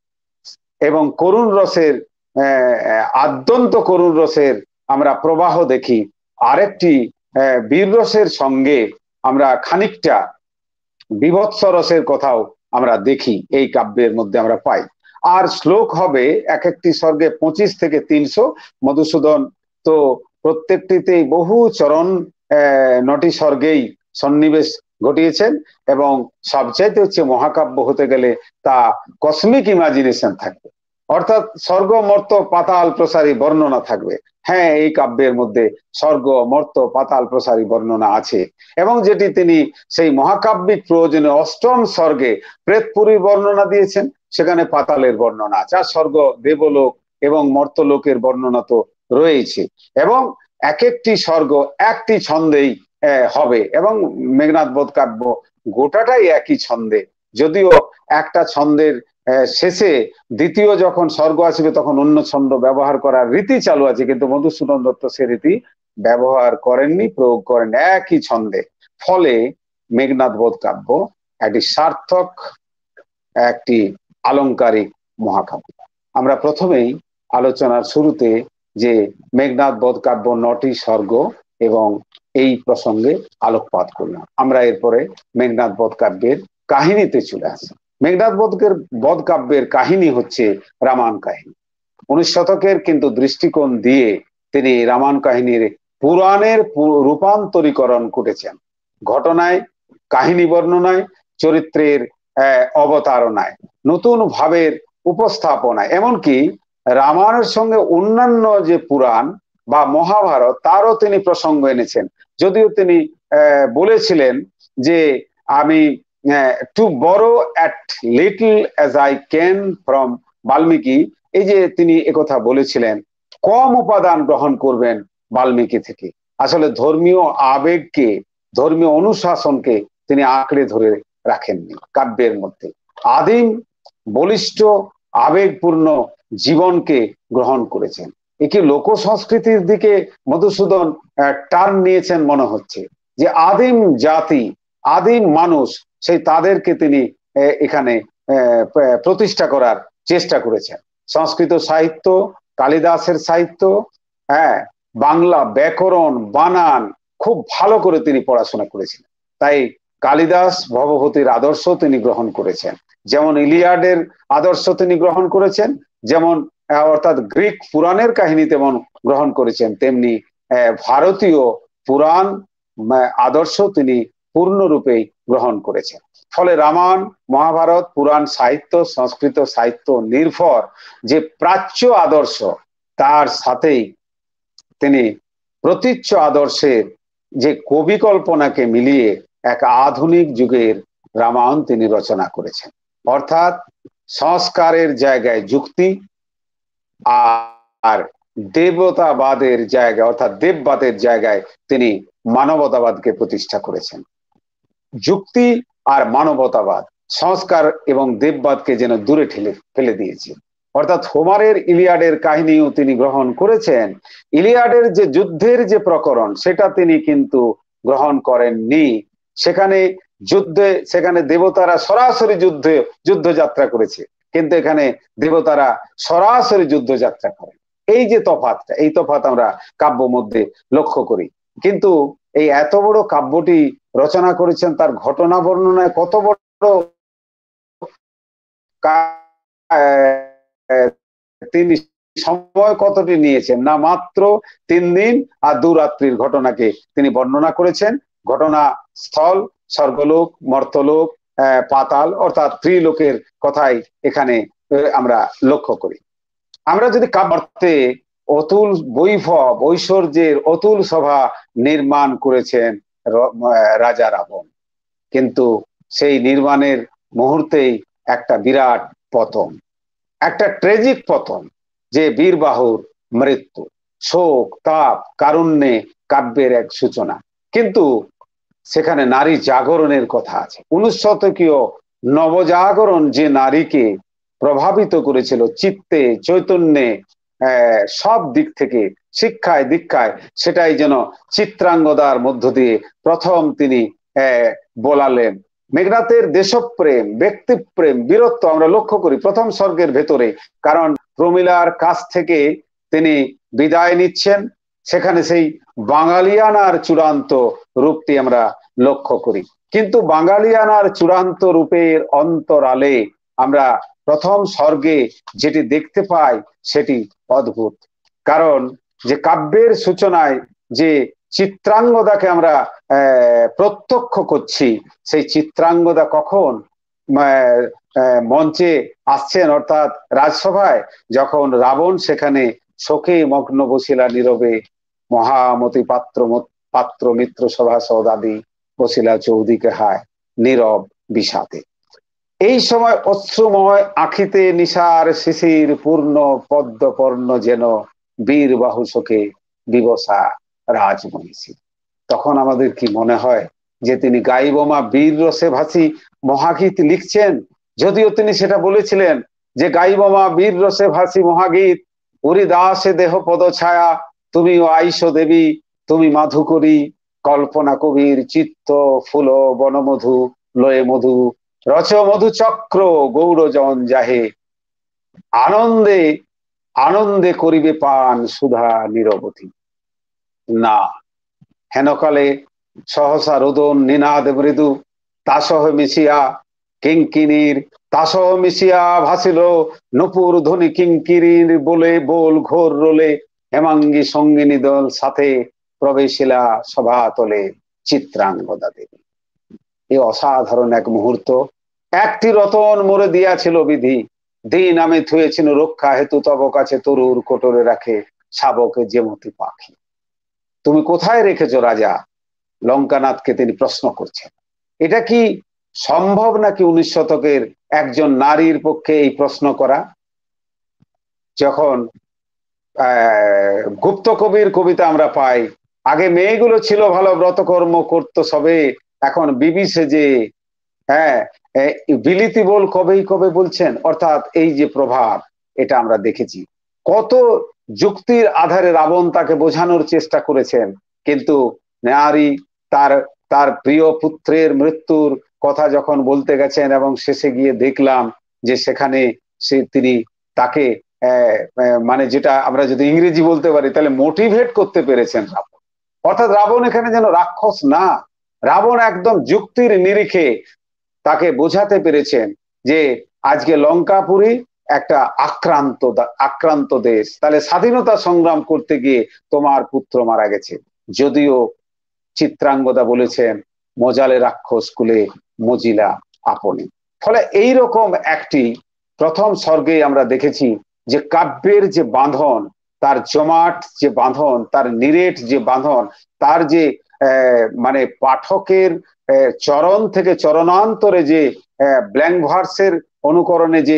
এবং করুণ রসের আহ আদ্যন্ত করুণ রসের আমরা প্রবাহ দেখি। আরেকটি আহ বীর রসের সঙ্গে আমরা খানিকটা বিভৎস রসের কথাও আমরা দেখি, এই কাব্যের মধ্যে আমরা পাই। আর শ্লোক হবে এক একটি স্বর্গে পঁচিশ থেকে তিনশো। মধুসূদন তো প্রত্যেকটিতেই বহু চরণ আহ নটি স্বর্গেই সন্নিবেশ ঘটিয়েছেন, এবং সবচাইতে হচ্ছে মহাকাব্য হতে গেলে তা কসমিক ইমাজিনেশন থাকবে, অর্থাৎ স্বর্গ মর্ত পাতাল প্রসারী বর্ণনা থাকবে। হ্যাঁ, এই কাব্যের মধ্যে স্বর্গ মর্ত পাতাল প্রসারী বর্ণনা আছে, এবং যেটি তিনি সেই মহাকাব্যিক প্রয়োজনে অষ্টম স্বর্গে প্রেতপুরীর বর্ণনা দিয়েছেন, সেখানে পাতালের বর্ণনা আছে। আর স্বর্গ দেবলোক এবং মর্তলোকের বর্ণনা তো রয়েছে। এবং এক একটি স্বর্গ একটি ছন্দেই হবে এবং মেঘনাদ বধ কাব্য গোটাটাই একই ছন্দে, যদিও একটা ছন্দের শেষে দ্বিতীয় যখন স্বর্গ আসবে তখন অন্য ছন্দ ব্যবহার করার রীতি চালু আছে, কিন্তু মধুসূদন দত্ত সে রীতি ব্যবহার করেননি, প্রয়োগ করেন একই ছন্দে। ফলে মেঘনাদ বধ কাব্য একটি সার্থক একটি আলংকারিক মহাকাব্য। আমরা প্রথমেই আলোচনার শুরুতে যে মেঘনাদ বধ কাব্য নটি স্বর্গ এবং এই প্রসঙ্গে আলোকপাত করলাম। আমরা এরপরে মেঘনাদ বধ কাব্যের কাহিনীতে চলে আসি। মেঘনাদ বধের বধ কাব্যের কাহিনী হচ্ছে রামায়ণ কাহিনী। উনিশ শতকের কিন্তু দৃষ্টিকোণ দিয়ে তিনি রামায়ণ কাহিনীর পুরাণের রূপান্তরীকরণ করেছেন, ঘটনায়, কাহিনী বর্ণনায়, চরিত্রের অবতারণায়, নতুন ভাবের উপস্থাপনায়, এমনকি রামায়ণের সঙ্গে অন্যান্য যে পুরাণ বা মহাভারত তারও তিনি প্রসঙ্গ এনেছেন। যদিও তিনি বলেছিলেন যে আমি to borrow at little as I can from Valmiki, এই যে তিনি একথা বলেছিলেন, কম উপাদান গ্রহণ করবেন বাল্মীকি থেকে। আসলে ধর্মীয় আবেগকে, ধর্মীয় অনুশাসনকে তিনি আঁকড়ে ধরে রাখেননি কাব্যের মধ্যে, আদিম বলিষ্ঠ আবেগপূর্ণ জীবনকে গ্রহণ করেছেন। একে লোক সংস্কৃতির দিকে মধুসূদন টার্ন নিয়েছেন মনে হচ্ছে, যে আদিম জাতি, আদিম মানুষ, সেই তাদেরকে তিনি এখানে প্রতিষ্ঠা করার চেষ্টা করেছেন। সংস্কৃত সাহিত্য, কালিদাসের সাহিত্য, হ্যাঁ, বাংলা ব্যাকরণ, বানান খুব ভালো করে তিনি পড়াশোনা করেছিলেন। তাই কালিদাস ভবভূতির আদর্শ তিনি গ্রহণ করেছেন, যেমন ইলিয়াডের আদর্শ তিনি গ্রহণ করেছেন, যেমন অর্থাৎ গ্রিক পুরাণের কাহিনী তেমন গ্রহণ করেছেন, তেমনি ভারতীয় পুরাণ আদর্শ তিনি পূর্ণরূপে গ্রহণ করেছেন। ফলে রামায়ণ, মহাভারত, পুরাণ সাহিত্য, সংস্কৃত সাহিত্য নির্ভর যে প্রাচ্য আদর্শ, তার সাথেই তিনি প্রতীচ্য আদর্শের যে কবি কল্পনাকে মিলিয়ে এক আধুনিক যুগের রামায়ণ তিনি রচনা করেছেন। অর্থাৎ সংস্কারের জায়গায় যুক্তি আর দেবতাবাদের জায়গায় অর্থাৎ দেববাদের জায়গায় তিনি মানবতাবাদকে প্রতিষ্ঠা করেছেন। যুক্তি আর মানবতাবাদ সংস্কার এবং দেববাদকে যেন দূরে ঠেলে ফেলে দিয়েছে। অর্থাৎ হোমারের ইলিয়াডের কাহিনীও তিনি গ্রহণ করেছেন, ইলিয়াডের যে যুদ্ধের যে প্রকরণ সেটা তিনি কিন্তু গ্রহণ করেননি। সেখানে যুদ্ধে, সেখানে দেবতারা সরাসরি যুদ্ধে যুদ্ধযাত্রা করেছে, কিন্তু এখানে দেবতারা সরাসরি যুদ্ধযাত্রা করেন। এই যে তফাৎটা, এই তফাৎ আমরা কাব্য মধ্যে লক্ষ্য করি। কিন্তু এই এত বড় কাব্যটি রচনা করেছেন, তার ঘটনা বর্ণনায় কত বড় তিনি সময় কতটি নিয়েছেন, না মাত্র তিন দিন আর দু রাত্রির ঘটনাকে তিনি বর্ণনা করেছেন। ঘটনা স্থল স্বর্গলোক, মর্তলোক, পাতাল অর্থাৎ ত্রিলোকের কথাই এখানে আমরা লক্ষ্য করি। আমরা যদি কাব্যে অতুল বৈভব ঐশ্বর্যের অতুল সভা নির্মাণ করেছেন রাজা রাবণ, কিন্তু সেই নির্মাণের মুহূর্তেই একটা বিরাট পতন, একটা ট্রেজিক পতন, যে বীরবাহুর মৃত্যু, শোক, তাপ, কারুণ্যে কাব্যের এক সূচনা। কিন্তু সেখানে নারী জাগরণের কথা আছে। উনিশ শতকীয় নবজাগরণ যে নারীকে প্রভাবিত করেছিল চিত্তে, চৈতন্যে, সব দিক থেকে, শিক্ষায় দীক্ষায়, সেটাই যেন চিত্রাঙ্গদার মধ্য দিয়ে প্রথম তিনি বলালেন। মেঘনাথের দেশপ্রেম, ব্যক্তিপ্রেম, বীরত্ব আমরা লক্ষ্য করি প্রথম স্বর্গের ভেতরে, কারণ প্রমীলার কাছ থেকে তিনি বিদায় নিচ্ছেন, সেখানে সেই বাঙালিয়ানার চূড়ান্ত রূপটি আমরা লক্ষ্য করি। কিন্তু বাঙালিয়ানার চূড়ান্ত রূপের অন্তরালে আমরা প্রথম স্বর্গে যেটি দেখতে পাই সেটি অদ্ভুত। কারণ যে কাব্যের সূচনায় যে চিত্রাঙ্গদাকে আমরা প্রত্যক্ষ করছি, সেই চিত্রাঙ্গদা কখন মঞ্চে আসছেন, অর্থাৎ রাজসভায়, যখন রাবণ সেখানে শোকে মগ্ন বসিলা নীরবে, মহামতি পাত্র পাত্র মিত্র সভা সৌদাদি বসিলা চৌদিকে হায় নীরব বিষাদে। এই সময় অশ্রুময় আখিতে নিশার শিশির পূর্ণ পদ্মপর্ণ যেন বীর বাহু শোকে বিবসা রাজমহিষী। তখন আমাদের কি মনে হয় যে তিনি গাইবোমা বীর রসে ভাসি মহাগীত লিখছেন? যদিও তিনি সেটা বলেছিলেন যে গাইবোমা বীর রসে ভাসি মহাগীত, উরি দাসে দেহ পদ ছায়া, তুমি ও আইস দেবী, তুমি মাধুকরী, কল্পনা কবির চিত্ত ফুল বনমধু লয়ে মধু, রচ মধু চক্র গৌরজন যাহে, আনন্দে আনন্দে করিবে পান সুধা নিরবধি। না, হেনকালে সহসা রোদন নিনাদ মৃদু, তাসহ মিশিয়া কিঙ্কিনীর তাসহ মিশিয়া ভাসিল নপুর ধ্বনি কিঙ্কিনীর বলে বল ঘোর রোলে, হেমাঙ্গী সঙ্গিনী দল সাথে প্রবেশিলা সভাতলে চিত্রাঙ্গদা দেবী। এ অসাধারণ এক মুহূর্ত। একটি রতন মোরে দিয়াছিল বিধি, দিন আমি থুয়েছিল রক্ষা হেতু, তব কাছে তরুর কোটরে রাখে শাবকে যেমতি পাখি। তুমি কোথায় রেখেছো রাজা? লঙ্কানাথকে তিনি প্রশ্ন করছেন। এটা কি সম্ভব নাকি উনিশ শতকের একজন নারীর পক্ষে এই প্রশ্ন করা? যখন আহ গুপ্ত কবির কবিতা আমরা পাই, আগে মেয়েগুলো ছিল ভালো, ব্রতকর্ম করতো সবে, এখন বিবি সেজে, হ্যাঁ বিলিতি বল কবেই কবে বলছেন। অর্থাৎ এই যে প্রভাব, এটা আমরা দেখেছি। কত যুক্তির আধারে রাবণ তাকে বোঝানোর চেষ্টা করেছেন, কিন্তু নারী তার তার প্রিয় পুত্রের মৃত্যুর কথা যখন বলতে গেছেন এবং শেষে গিয়ে দেখলাম যে সেখানে সে তিনি তাকে মানে যেটা আমরা যদি ইংরেজি বলতে পারি তাহলে মোটিভেট করতে পেরেছেন রাবণ। অর্থাৎ রাবণ এখানে যেন রাক্ষস না, রাবণ একদম যুক্তির নিরিখে তাকে বোঝাতে পেরেছেন যে আজকে লঙ্কাপুরী একটা আক্রান্ত আক্রান্ত দেশ, তাহলে স্বাধীনতা সংগ্রাম করতে গিয়ে তোমার পুত্র মারা গেছে। যদিও চিত্রাঙ্গদা বলেছেন মজালে রাক্ষস কুলে মজিলা আপনি। ফলে এই রকম একটি প্রথম স্বর্গে আমরা দেখেছি যে কাব্যের যে বাঁধন, তার জমাট যে বাঁধন, তার নিরেট যে বাঁধন, তার যে মানে পাঠকের চরণ থেকে চরণান্তরে যে ব্ল্যাঙ্ক ভার্সের অনুকরণে যে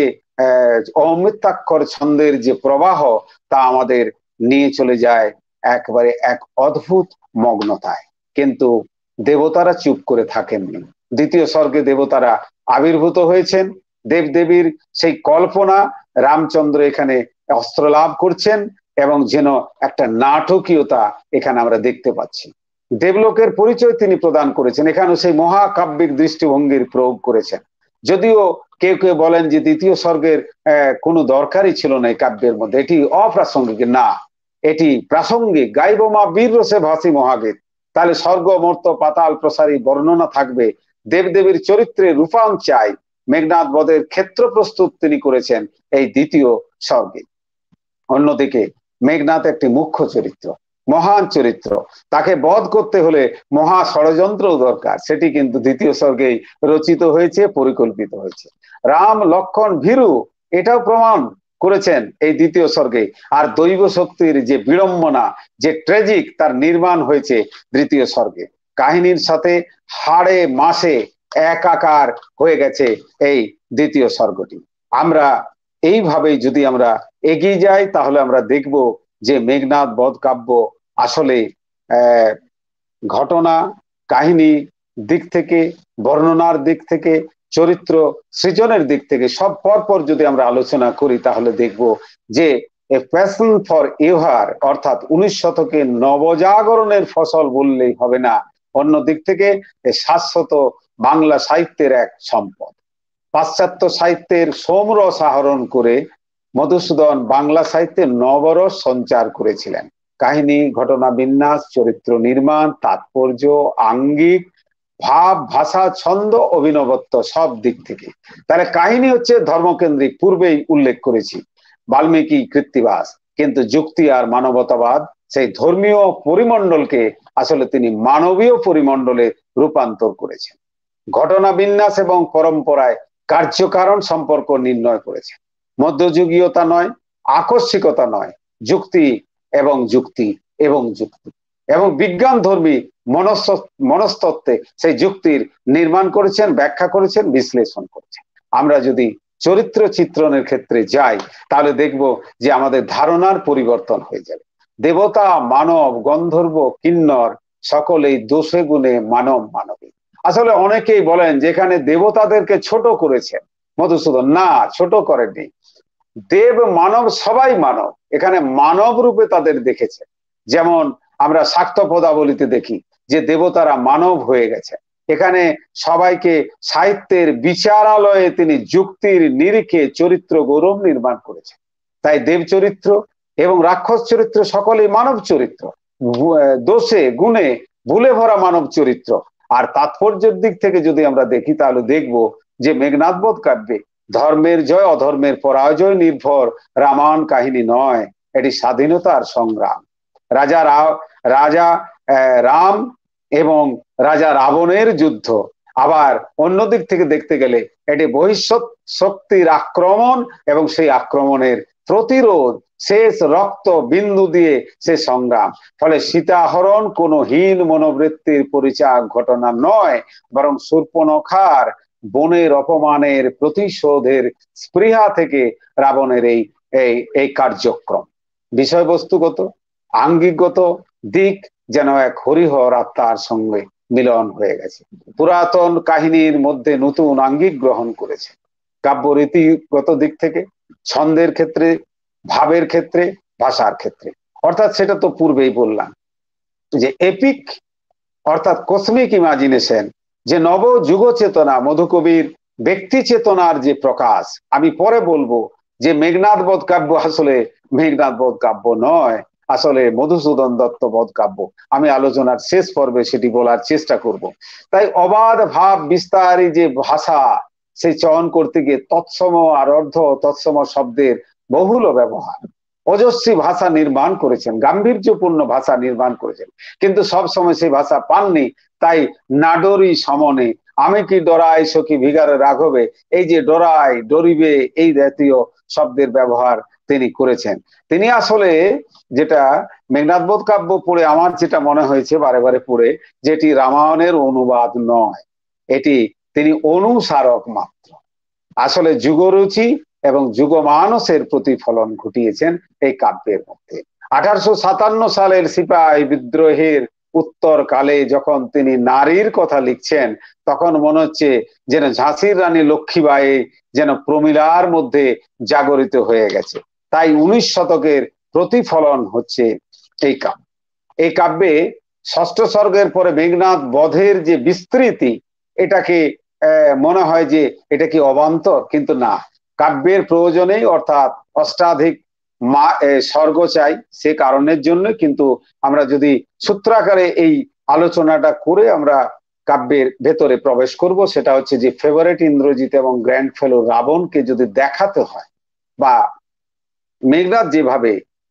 অমৃতাক্ষর ছন্দের যে প্রবাহ, তা আমাদের নিয়ে চলে যায় একবারে এক অদ্ভুত মগ্নতায়। কিন্তু দেবতারা চুপ করে থাকেননি। দ্বিতীয় স্বর্গে দেবতারা আবির্ভূত হয়েছেন। দেবদেবীর সেই কল্পনা রামচন্দ্র এখানে অস্ত্র লাভ করছেন এবং যেন একটা নাটকীয়তা এখানে আমরা দেখতে পাচ্ছি। দেবলোকের পরিচয় তিনি প্রদান করেছেন, এখানে সেই মহাকাব্যিক দৃষ্টিভঙ্গির প্রয়োগ করেছেন। যদিও কেউ কেউ বলেন যে দ্বিতীয় স্বর্গের আহ কোনো দরকারই ছিল না এই কাব্যের মধ্যে, এটি অপ্রাসঙ্গিক। না, এটি প্রাসঙ্গিক। গাইবোমা বীর রসে ভাসি মহাগীত, তাহলে স্বর্গ মর্ত পাতাল প্রসারী বর্ণনা থাকবে। দেবদেবীর চরিত্রে রূপায়ণ চাই। মেঘনাদ বধের ক্ষেত্র প্রস্তুত তিনি করেছেন এই দ্বিতীয় স্বর্গে। অন্যদিকে মেঘনাদ একটি মুখ্য চরিত্র, মহান চরিত্র, তাকে বধ করতে হলে মহা ষড়যন্ত্র দরকার, সেটি কিন্তু দ্বিতীয় স্বর্গেই রচিত হয়েছে, পরিকল্পিত হয়েছে। রাম লক্ষণ ভীরু এটাও প্রমাণ করেছেন এই দ্বিতীয় স্বর্গে। আর দৈব শক্তির যে বিড়ম্বনা, যে ট্র্যাজিক, তার নির্মাণ হয়েছে দ্বিতীয় স্বর্গে। কাহিনীর সাথে হাড়ে মাসে একাকার হয়ে গেছে এই দ্বিতীয় স্বর্গটি। আমরা এইভাবেই যদি আমরা এগিয়ে যাই তাহলে আমরা দেখব যে মেঘনাদ বধ কাব্য আসলে আহ ঘটনা কাহিনী দিক থেকে, বর্ণনার দিক থেকে, চরিত্র সৃজনের দিক থেকে সব পরপর যদি আমরা আলোচনা করি তাহলে দেখব যে এ প্যাশন ফর ইউহার, অর্থাৎ উনিশ শতকের নবজাগরণের ফসল বললেই হবে না। অন্য দিক থেকে শাশ্বত বাংলা সাহিত্যের এক সম্পদ। পাশ্চাত্য সাহিত্যের সোমরস আহরণ করে মধুসূদন বাংলা সাহিত্যে নবরস সঞ্চার করেছিলেন। কাহিনী, ঘটনা বিন্যাস, চরিত্র নির্মাণ, তাৎপর্য, আঙ্গিক, ভাব, ভাষা, ছন্দ, অভিনবত্ব সব দিক থেকে। তাহলে কাহিনী হচ্ছে ধর্মকেন্দ্রিক, পূর্বেই উল্লেখ করেছি, বাল্মীকি কৃত্তিবাস। কিন্তু যুক্তি আর মানবতাবাদ সেই ধর্মীয় পরিমণ্ডলকে আসলে তিনি মানবীয় পরিমণ্ডলে রূপান্তর করেছেন। ঘটনা বিন্যাস এবং পরম্পরায় কার্যকারণ সম্পর্ক নির্ণয় করেছেন। মধ্যযুগীয়তা নয়, আকস্মিকতা নয়, যুক্তি এবং যুক্তি এবং যুক্তি এবং বিজ্ঞান ধর্মী মনস্তত্ত্বে সেই যুক্তির নির্মাণ করেছেন, ব্যাখ্যা করেছেন, বিশ্লেষণ করেছেন। আমরা যদি চরিত্র চিত্রণের ক্ষেত্রে যাই তাহলে দেখব যে আমাদের ধারণার পরিবর্তন হয়ে যাবে। দেবতা মানব গন্ধর্ব কিন্নর সকলেই দোষে গুণে মানব মানবী। আসলে অনেকেই বলেন যেখানে দেবতাদেরকে ছোট করেছেন মধুসূদন, না, ছোট করেননি। দেব মানব সবাই মানব, এখানে মানব রূপে তাদের দেখেছে। যেমন আমরা শাক্ত পদাবলিতে দেখি যে দেবতারা মানব হয়ে গেছে। এখানে সবাইকে সাহিত্যের বিচারালয়ে তিনি যুক্তির নিরিখে চরিত্র গৌরব নির্মাণ করেছেন। তাই দেব চরিত্র এবং রাক্ষস চরিত্র সকলেই মানব চরিত্র, দোষে গুণে ভুলে ভরা মানব চরিত্র। আর তাৎপর্যের দিক থেকে যদি আমরা দেখি তাহলে দেখব যে মেঘনাদ বধ কাব্যে ধর্মের জয় অধর্মের পরাজয় নির্ভর রামায়ণ কাহিনী নয়, এটি স্বাধীনতার সংগ্রাম। রাজা রাজা রাম এবং রাজা রাবণের যুদ্ধ। আবার অন্যদিক থেকে দেখতে গেলে এটি বহিঃশত শক্তির আক্রমণ এবং সেই আক্রমণের প্রতিরোধ, শেষ রক্ত বিন্দু দিয়ে সে সংগ্রাম। ফলে সীতাহরণ কোনো হীন মনোবৃত্তির পরিচায়ক ঘটনা নয়, বরং শূর্পণখার বনের অপমানের প্রতিশোধের স্পৃহা থেকে রাবণের এই এই কার্যক্রম। বিষয়বস্তুগত আঙ্গিকগত দিক যেন এক হরিহর আত্মার সঙ্গে মিলন হয়ে গেছে, পুরাতন কাহিনীর মধ্যে নতুন আঙ্গিক গ্রহণ করেছে। কাব্য রীতিগত দিক থেকে ছন্দের ক্ষেত্রে, ভাবের ক্ষেত্রে, ভাষার ক্ষেত্রে, অর্থাৎ সেটা তো পূর্বেই বললাম যে এপিক অর্থাৎ কসমিক ইমাজিনেশন, যে নব যুগ চেতনা, মধুকবির ব্যক্তি চেতনার যে প্রকাশ। আমি পরে বলবো যে মেঘনাদ বধ কাব্য আসলে মেঘনাদ বধ কাব্য নয়, আসলে মধুসূদন দত্ত বধ কাব্য। আমি আলোচনার শেষ পর্বে সেটি বলার চেষ্টা করব। তাই অবাধ ভাব বিস্তারী যে ভাষা, সেই চয়ন করতে গিয়ে তৎসম আর অর্ধ তৎসম শব্দের বহুল ব্যবহার, অজস্রী ভাষা নির্মাণ করেছেন, গাম্ভীর্যপূর্ণ ভাষা নির্মাণ করেছেন, কিন্তু সবসময় সেই ভাষা পাননি। তাই নাডরি সমনে আমি কি ডরাই সখী ভিগারে রাঘবে, এই যে ডরাই ডরিবে এই জাতীয় শব্দের ব্যবহার তিনি করেছেন। তিনি আসলে যেটা মেঘনাদ বধ কাব্য পড়ে আমার যেটা মনে হয়েছে বারে বারে পড়ে, যেটি রামায়ণের অনুবাদ নয়, এটি তিনি অনুসারক মাত্র। আসলে যুগরুচি এবং যুগমানসের প্রতিফলন ঘটিয়েছেন এই কাব্যের মধ্যে। আঠারোশো সাতান্ন সালের সিপাহী বিদ্রোহের উত্তর কালে যখন তিনি নারীর কথা লিখছেন, তখন মনে হচ্ছে যেন ঝাঁসির রানী লক্ষ্মীবাঈ যেন প্রমীলার মধ্যে জাগরিত হয়ে গেছে। তাই উনিশ শতকের প্রতিফলন হচ্ছে এই কাব্য। এই কাব্যে ষষ্ঠ স্বর্গের পরে মেঘনাদ বধের যে বিস্তৃতি, এটাকে মনে হয় যে এটা কি অবান্তর, কিন্তু না, কাব্যের প্রয়োজনেই, অর্থাৎ অষ্টাধিক মা স্বর্গ চাই সে কারণের জন্য। কিন্তু আমরা যদি সূত্রাকারে এই আলোচনাটা করে আমরা কাব্যের ভেতরে প্রবেশ করব, সেটা হচ্ছে যে ফেভারিট ইন্দ্রজিৎ এবং গ্র্যান্ড ফেলো রাবণকে যদি দেখাতে হয়, বা মেঘনাদ যেভাবে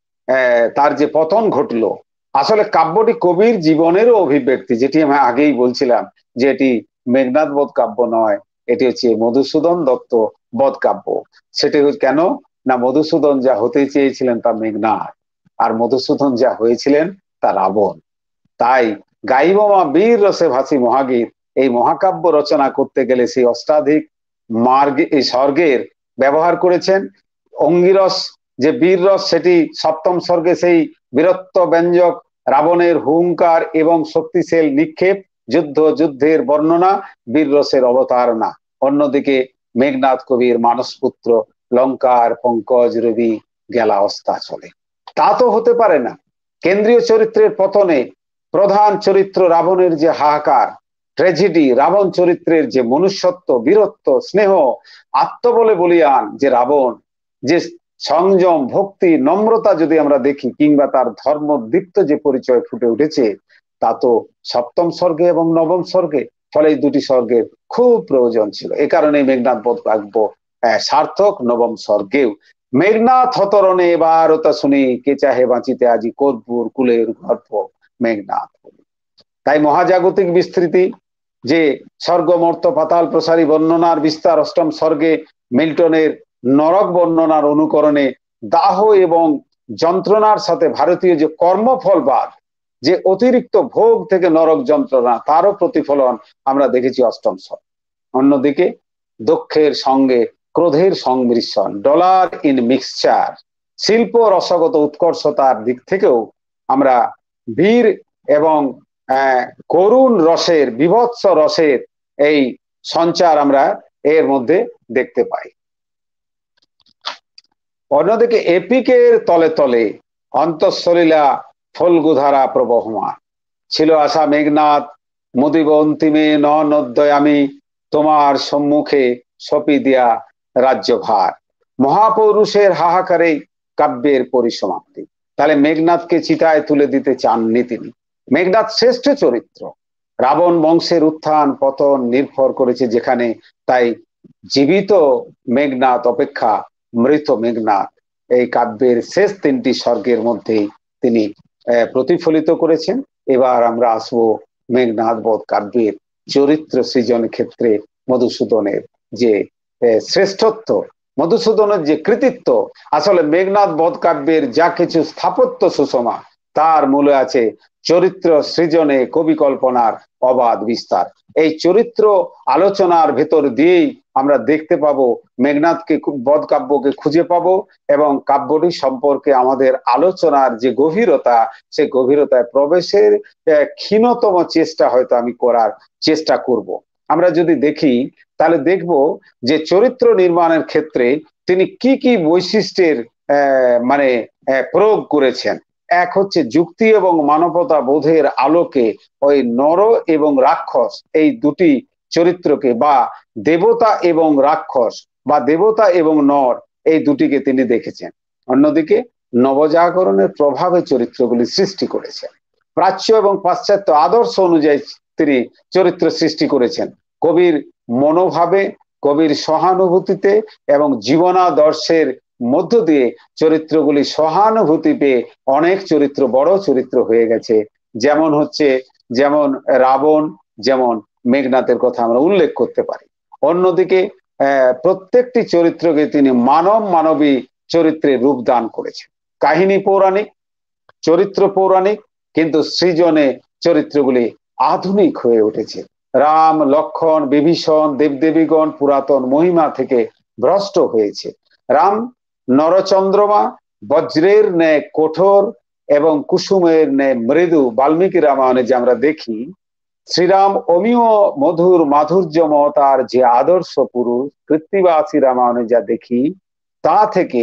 তার যে পতন ঘটলো, আসলে কাব্যটি কবির জীবনেরও অভিব্যক্তি, যেটি আমি আগেই বলছিলাম যে এটি মেঘনাদ বধ কাব্য নয়, এটি হচ্ছে মধুসূদন দত্ত বধ কাব্য। সেটি কেন না, মধুসূদন যা হতে চেয়েছিলেন তা মেঘনাদ, আর মধুসূদন যা হয়েছিলেন তা রাবণ। তাই গাইবমা বীর রসে ভাসি মহাগীত, এই মহাকাব্য রচনা করতে গেলে সেই অষ্টাধিক মার্গ এই স্বর্গের ব্যবহার করেছেন। অঙ্গিরস যে বীর রস, সেটি সপ্তম স্বর্গে সেই বীরত্ব ব্যঞ্জক রাবণের হুঙ্কার এবং শক্তিশালী নিক্ষেপ, যুদ্ধ যুদ্ধের বর্ণনা, বীর রসের অবতারণা। অন্যদিকে মেঘনাদ কবির মানসপুত্র, লঙ্কার পঙ্কজ রবি গেলা অস্তা চলে। তা তো হতে পারে না। কেন্দ্রীয় চরিত্রের পতনে প্রধান চরিত্র রাবণের যে হাহাকার, ট্র্যাজেডি, রাবণ চরিত্রের যে মনুষ্যত্ব, বীরত্ব, স্নেহ, আত্মবলে বলিয়ান যে রাবণ, যে সংযম, ভক্তি, নম্রতা যদি আমরা দেখি, কিংবা তার ধর্মদীপ্ত যে পরিচয় ফুটে উঠেছে, তা তো সপ্তম স্বর্গে এবং নবম স্বর্গে। ফলে এই দুটি স্বর্গের খুব প্রয়োজন ছিল। এ কারণে মেঘনাদ বধ কাব্য সার্থক নবম স্বর্গেও। মেঘনাথ হতরণে এবার ওটা শুনি, কে চাহে বাঁচিতে আজি কোদপুর কুলের গর্ভ মেঘনাথ। তাই মহাজাগতিক বিস্তৃতি, যে স্বর্গ মর্ত পাতাল প্রসারী বর্ণনার বিস্তার অষ্টম স্বর্গে, মিল্টনের নরক বর্ণনার অনুকরণে দাহ এবং যন্ত্রণার সাথে ভারতীয় যে কর্মফলবাদ, যে অতিরিক্ত ভোগ থেকে নরক যন্ত্রণা, তারও প্রতিফলন আমরা দেখেছি অষ্টম স্বর্গ। অন্যদিকে দক্ষের সঙ্গে ক্রোধের সংমিশ্রণ, ডলার ইন মিক্সচার, শিল্প রসগত উৎকর্ষতার দিক থেকেও আমরা বীর এবং করুণ রসের, বিভৎস রসের এই সঞ্চার আমরা এর মধ্যে দেখতে পাই। অন্যদিকে এপিকের তলে তলে অন্তঃসলীলা ফল্গুধারা প্রবহমান, ছিল আশা মেঘনাথ মুদিব অন্তিমে ন নদ্যয়ামি তোমার সম্মুখে সপি দিয়া রাজ্যভার। মহাপৌরুষের হাহাকারে কাব্যের পরিসমাপ্তি। তাহলে মেঘনাথকে চিতায় তুলে দিতে চাননি তিনি। মেঘনাথ শ্রেষ্ঠ চরিত্র। রাবণ বংশের উত্থান পতন নির্ভর করেছে যেখানে, তাই জীবিত মেঘনাথ অপেক্ষা মৃত মেঘনাথ এই কাব্যের শেষ তিনটি স্বর্গের মধ্যেই তিনি প্রতিফলিত করেছেন। এবার আমরা আসবো মেঘনাথ বধ কাব্যের চরিত্র সৃজনের ক্ষেত্রে মধুসূদনের যে শ্রেষ্ঠত্ব, মধুসূদনের যে কৃতিত্ব। আসলে মেঘনাথ বধ কাব্যের যা কিছু স্থাপত্য সুষমা, তার মূলে আছে চরিত্র সৃজনে কবি কল্পনার অবাধ বিস্তার। এই চরিত্র আলোচনার ভেতর দিয়েই আমরা দেখতে পাবো মেঘনাথকে, বধ কাব্যকে খুঁজে পাবো এবং কাব্যটি সম্পর্কে আমাদের আলোচনার যে গভীরতা, সে গভীরতায় প্রবেশের ক্ষীণতম চেষ্টা হয়তো আমি করার চেষ্টা করব। আমরা যদি দেখি তাহলে দেখব যে চরিত্র নির্মাণের ক্ষেত্রে তিনি কি কি বৈশিষ্ট্যের মানে প্রয়োগ করেছেন। এক হচ্ছে যুক্তি এবং মানবতা বোধের আলোকে ওই নর এবং রাক্ষস এই দুটি চরিত্রকে, বা দেবতা এবং রাক্ষস বা দেবতা এবং নর এই দুটিকে তিনি দেখেছেন। অন্যদিকে নবজাগরণের প্রভাবে চরিত্রগুলি সৃষ্টি করেছেন। প্রাচ্য এবং পাশ্চাত্য আদর্শ অনুযায়ী তিনি চরিত্র সৃষ্টি করেছেন। কবির মনোভাবে, কবির সহানুভূতিতে এবং জীবনাদর্শের মধ্য দিয়ে চরিত্রগুলি সহানুভূতি পেয়ে অনেক চরিত্র বড় চরিত্র হয়ে গেছে। যেমন হচ্ছে যেমন রাবণ, যেমন মেঘনাথের কথা আমরা উল্লেখ করতে পারি। অন্যদিকে আহ প্রত্যেকটি চরিত্রকে তিনি মানব মানবী চরিত্রে রূপদান করেছেন। কাহিনী পৌরাণিক, চরিত্র পৌরাণিক, কিন্তু সৃজনে চরিত্রগুলি আধুনিক হয়ে উঠেছে। রাম, লক্ষণ, বিভীষণ, দেবদেবীগণ পুরাতন মহিমা থেকে ভ্রষ্ট হয়েছে। রাম নরচন্দ্রমা, বজ্রের ন্যায় কঠোর এবং কুসুমের ন্যায় মৃদু। বাল্মীকি রামায়ণে যে আমরা দেখি শ্রীরাম অমীয় মধুর মাধুর্যমতার যে আদর্শ পুরুষ, কৃত্তিবাসী রামায়ণে যা দেখি তা থেকে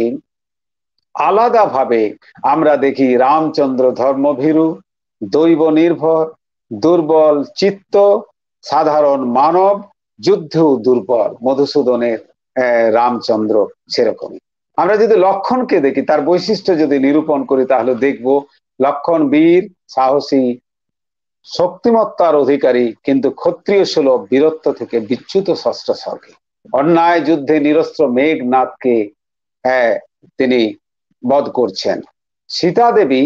আলাদাভাবে আমরা দেখি রামচন্দ্র ধর্মভীরু, দৈব নির্ভর, দুর্বল চিত্ত, সাধারণ মানব, যুদ্ধেও দুর্বল। মধুসূদনের রামচন্দ্র সেরকমই। আমরা যদি লক্ষণকে দেখি, তার বৈশিষ্ট্য যদি নিরূপণ করি, তাহলে দেখব লক্ষণ বীর, সাহসী, শক্তিমত্তার অধিকারী, কিন্তু ক্ষত্রিয় সুলভ, বীরত্ব থেকে বিচ্যুত ষষ্ঠ স্বর্গে। অন্যায় যুদ্ধে নিরস্ত্র মেঘনাথকে হ্যাঁ তিনি বধ করছেন। সীতা দেবী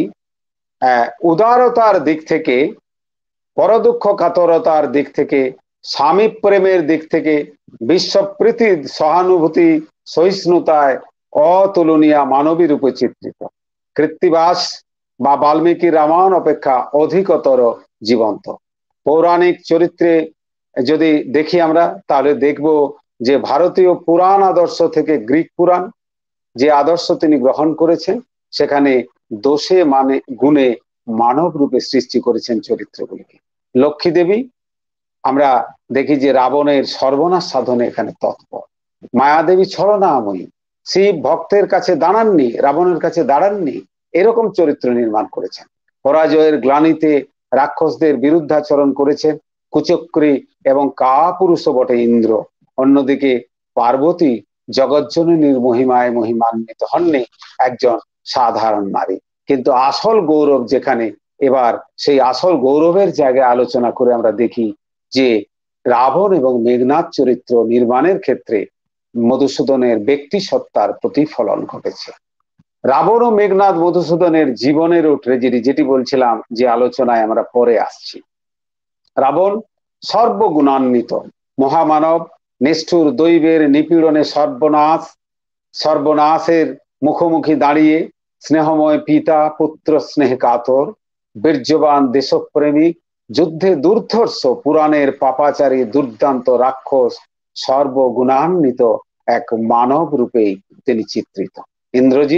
উদারতার দিক থেকে, পরদুঃখ কাতরতার দিক থেকে, স্বামী প্রেমের দিক থেকে, বিশ্বপ্রীতি, সহানুভূতি, সহিষ্ণুতায় অতুলনীয় মানবী রূপে চিত্রিত। কৃত্তিবাস বা বাল্মীকি রামায়ণ অপেক্ষা অধিকতর জীবন্ত। পৌরাণিক চরিত্রে যদি দেখি আমরা, তাহলে দেখব যে ভারতীয় পুরাণ আদর্শ থেকে গ্রিক পুরাণ যে আদর্শ তিনি গ্রহণ করেছেন, সেখানে দোষে মানে গুণে মানব রূপে সৃষ্টি করেছেন চরিত্রগুলিকে। লক্ষ্মী দেবী আমরা দেখি যে রাবণের সর্বনাশ সাধনে এখানে তৎপর। মায়াদেবী ছলনাময়ী, শিব ভক্তের কাছে দাঁড়াননি, রাবণের কাছে দাঁড়াননি, এরকম চরিত্র নির্মাণ করেছেন। পরাজয়ের গ্লানিতে রাক্ষসদের বিরুদ্ধাচরণ করেছেন কুচক্রী এবং কাপুরুষ বটে ইন্দ্র। অন্যদিকে পার্বতী জগজ্জননীর মহিমায় মহিমান্বিত হননি, একজন সাধারণ নারী। কিন্তু আসল গৌরব যেখানে, এবার সেই আসল গৌরবের জায়গায় আলোচনা করে আমরা দেখি যে রাবণ এবং মেঘনাথ চরিত্র নির্মাণের ক্ষেত্রে মধুসূদনের ব্যক্তি সত্তার প্রতিফলন ঘটেছে। রাবণ ও মেঘনাথ মধুসূদনের জীবনের ট্রেজেডি, যেটি বলছিলাম যে আলোচনায় আমরা পরে আসছি। রাবণ সর্বগুণান্বিত মহামানব, নিষ্ঠুর দৈবের নিপীড়নে সর্বনাশ সর্বনাশের মুখোমুখি দাঁড়িয়ে স্নেহময় পিতা পুত্র স্নেহ কাতর, বীর্যবান দেশপ্রেমিক, যুদ্ধে দুর্ধর্ষ পুরাণের পাপাচারী দুর্দান্ত রাক্ষস, সর্বগুণান্বিত এক মানব রূপেই তিনি চিত্রিত। ইন্দ্রজিৎ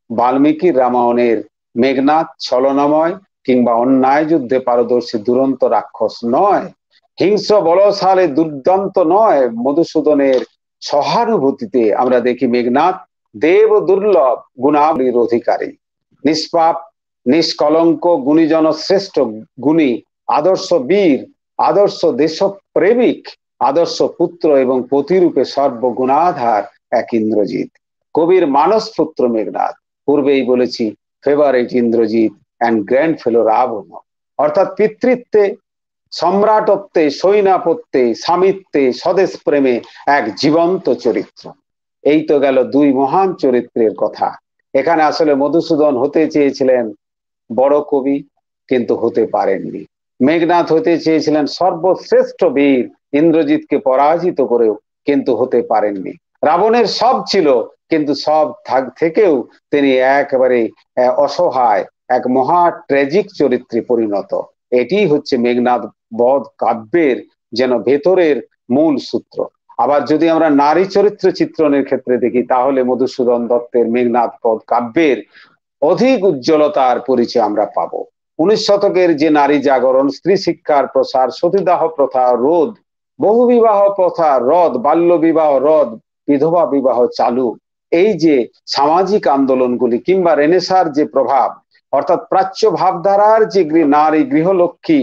বাল্মীকির রামায়ণের মেঘনাদ ছলনাময় কিংবা অন্যায় যুদ্ধে পারদর্শী দুরন্ত রাক্ষস নয়, হিংস্র বলশালী দুর্দান্ত নয়। মধুসূদনের সহানুভূতিতে আমরা দেখি মেঘনাদ দেব দুর্লভ গুণাবলীর অধিকারী, নিষ্পাপ নিষ্কলঙ্ক গুণীজন শ্রেষ্ঠ গুণী, আদর্শ বীর, আদর্শ দেশপ্রেমিক, আদর্শ পুত্র এবং পতিরূপে সর্বগুণাধার এক ইন্দ্রজিৎ, কবির মানস পুত্র মেঘনাদ। পূর্বেই বলেছি favourite Indrajit and grand fellow Ravan, অর্থাৎ পিতৃত্বে, সম্রাটত্বে, সৈনাপত্যে, স্বামিত্বে, স্বদেশ প্রেমে এক জীবন্ত চরিত্র। এই তো গেল দুই মহান চরিত্রের কথা। এখানে আসলে মধুসূদন হতে চেয়েছিলেন বড় কবি, কিন্তু হতে পারেননি। মেঘনাদ হতে চেয়েছিলেন সর্বশ্রেষ্ঠ বীর, ইন্দ্রজিৎকে পরাজিত করেও, কিন্তু হতে পারেননি। রাবণের সব ছিল, কিন্তু সব থেকেও তিনি একেবারে অসহায় এক মহা ট্র্যাজিক চরিত্রে পরিণত। এটি হচ্ছে মেঘনাদ বধ কাব্যের যেন ভেতরের মূল সূত্র। আবার যদি আমরা নারী চরিত্র চিত্রণের ক্ষেত্রে দেখি, তাহলে মধুসূদন দত্তের মেঘনাদ বধ কাব্যের অধিক উজ্জ্বলতার পরিচয় আমরা পাবো। উনিশ শতকের যে নারী জাগরণ, স্ত্রী শিক্ষার প্রসার, সতীদাহ প্রথা রোধ, বহু বিবাহ প্রথা রদ, বাল্য বিবাহ রদ, বিধবা বিবাহ চালু, এই যে সামাজিক আন্দোলনগুলি কিংবা রেনেসার যে প্রভাব, অর্থাৎ প্রাচ্য ভাবধারার যে নারী গৃহলক্ষ্মী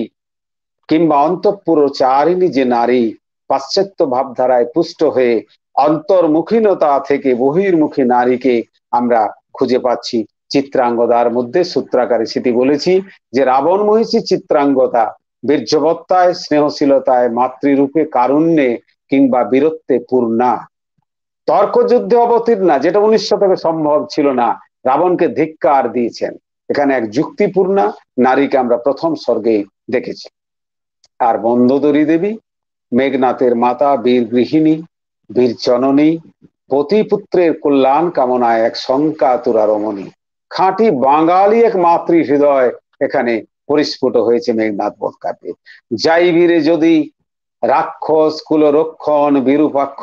কিংবা অন্তঃপুরচারিণী যে নারী পাশ্চাত্য ভাবধারায় পুষ্ট হয়ে অন্তর্মুখীনতা থেকে বহির্মুখী নারীকে আমরা খুঁজে পাচ্ছি চিত্রাঙ্গদার মধ্যে। সূত্রাকারে সেটি বলেছি যে রাবণ মহিষী চিত্রাঙ্গদা বীর্যবত্তায়, স্নেহশীলতায়, মাতৃরূপে, কারুণ্যে কিংবা বীরত্বে পূর্ণা, তর্কযুদ্ধে অবতীর্ণা, যেটা উনিশ শতকে সম্ভব ছিল না। রাবণকে ধিক্কার দিয়েছেন। এখানে এক যুক্তিপূর্ণা নারীকে আমরা প্রথম স্বর্গে দেখেছি। আর মন্দোদরী দেবী মেঘনাথের মাতা, বীর গৃহিণী, বীর জননী, পতিপুত্রের কল্যাণ কামনায় এক শঙ্কাতুরা রমণী, খাঁটি বাঙালি এক মাতৃ হৃদয় এখানে পরিস্ফুট হয়েছে মেঘনাদ বধ কাব্যে। যাই বীরে যদি রাক্ষস কুল রক্ষণ বিরূপাক্ষ,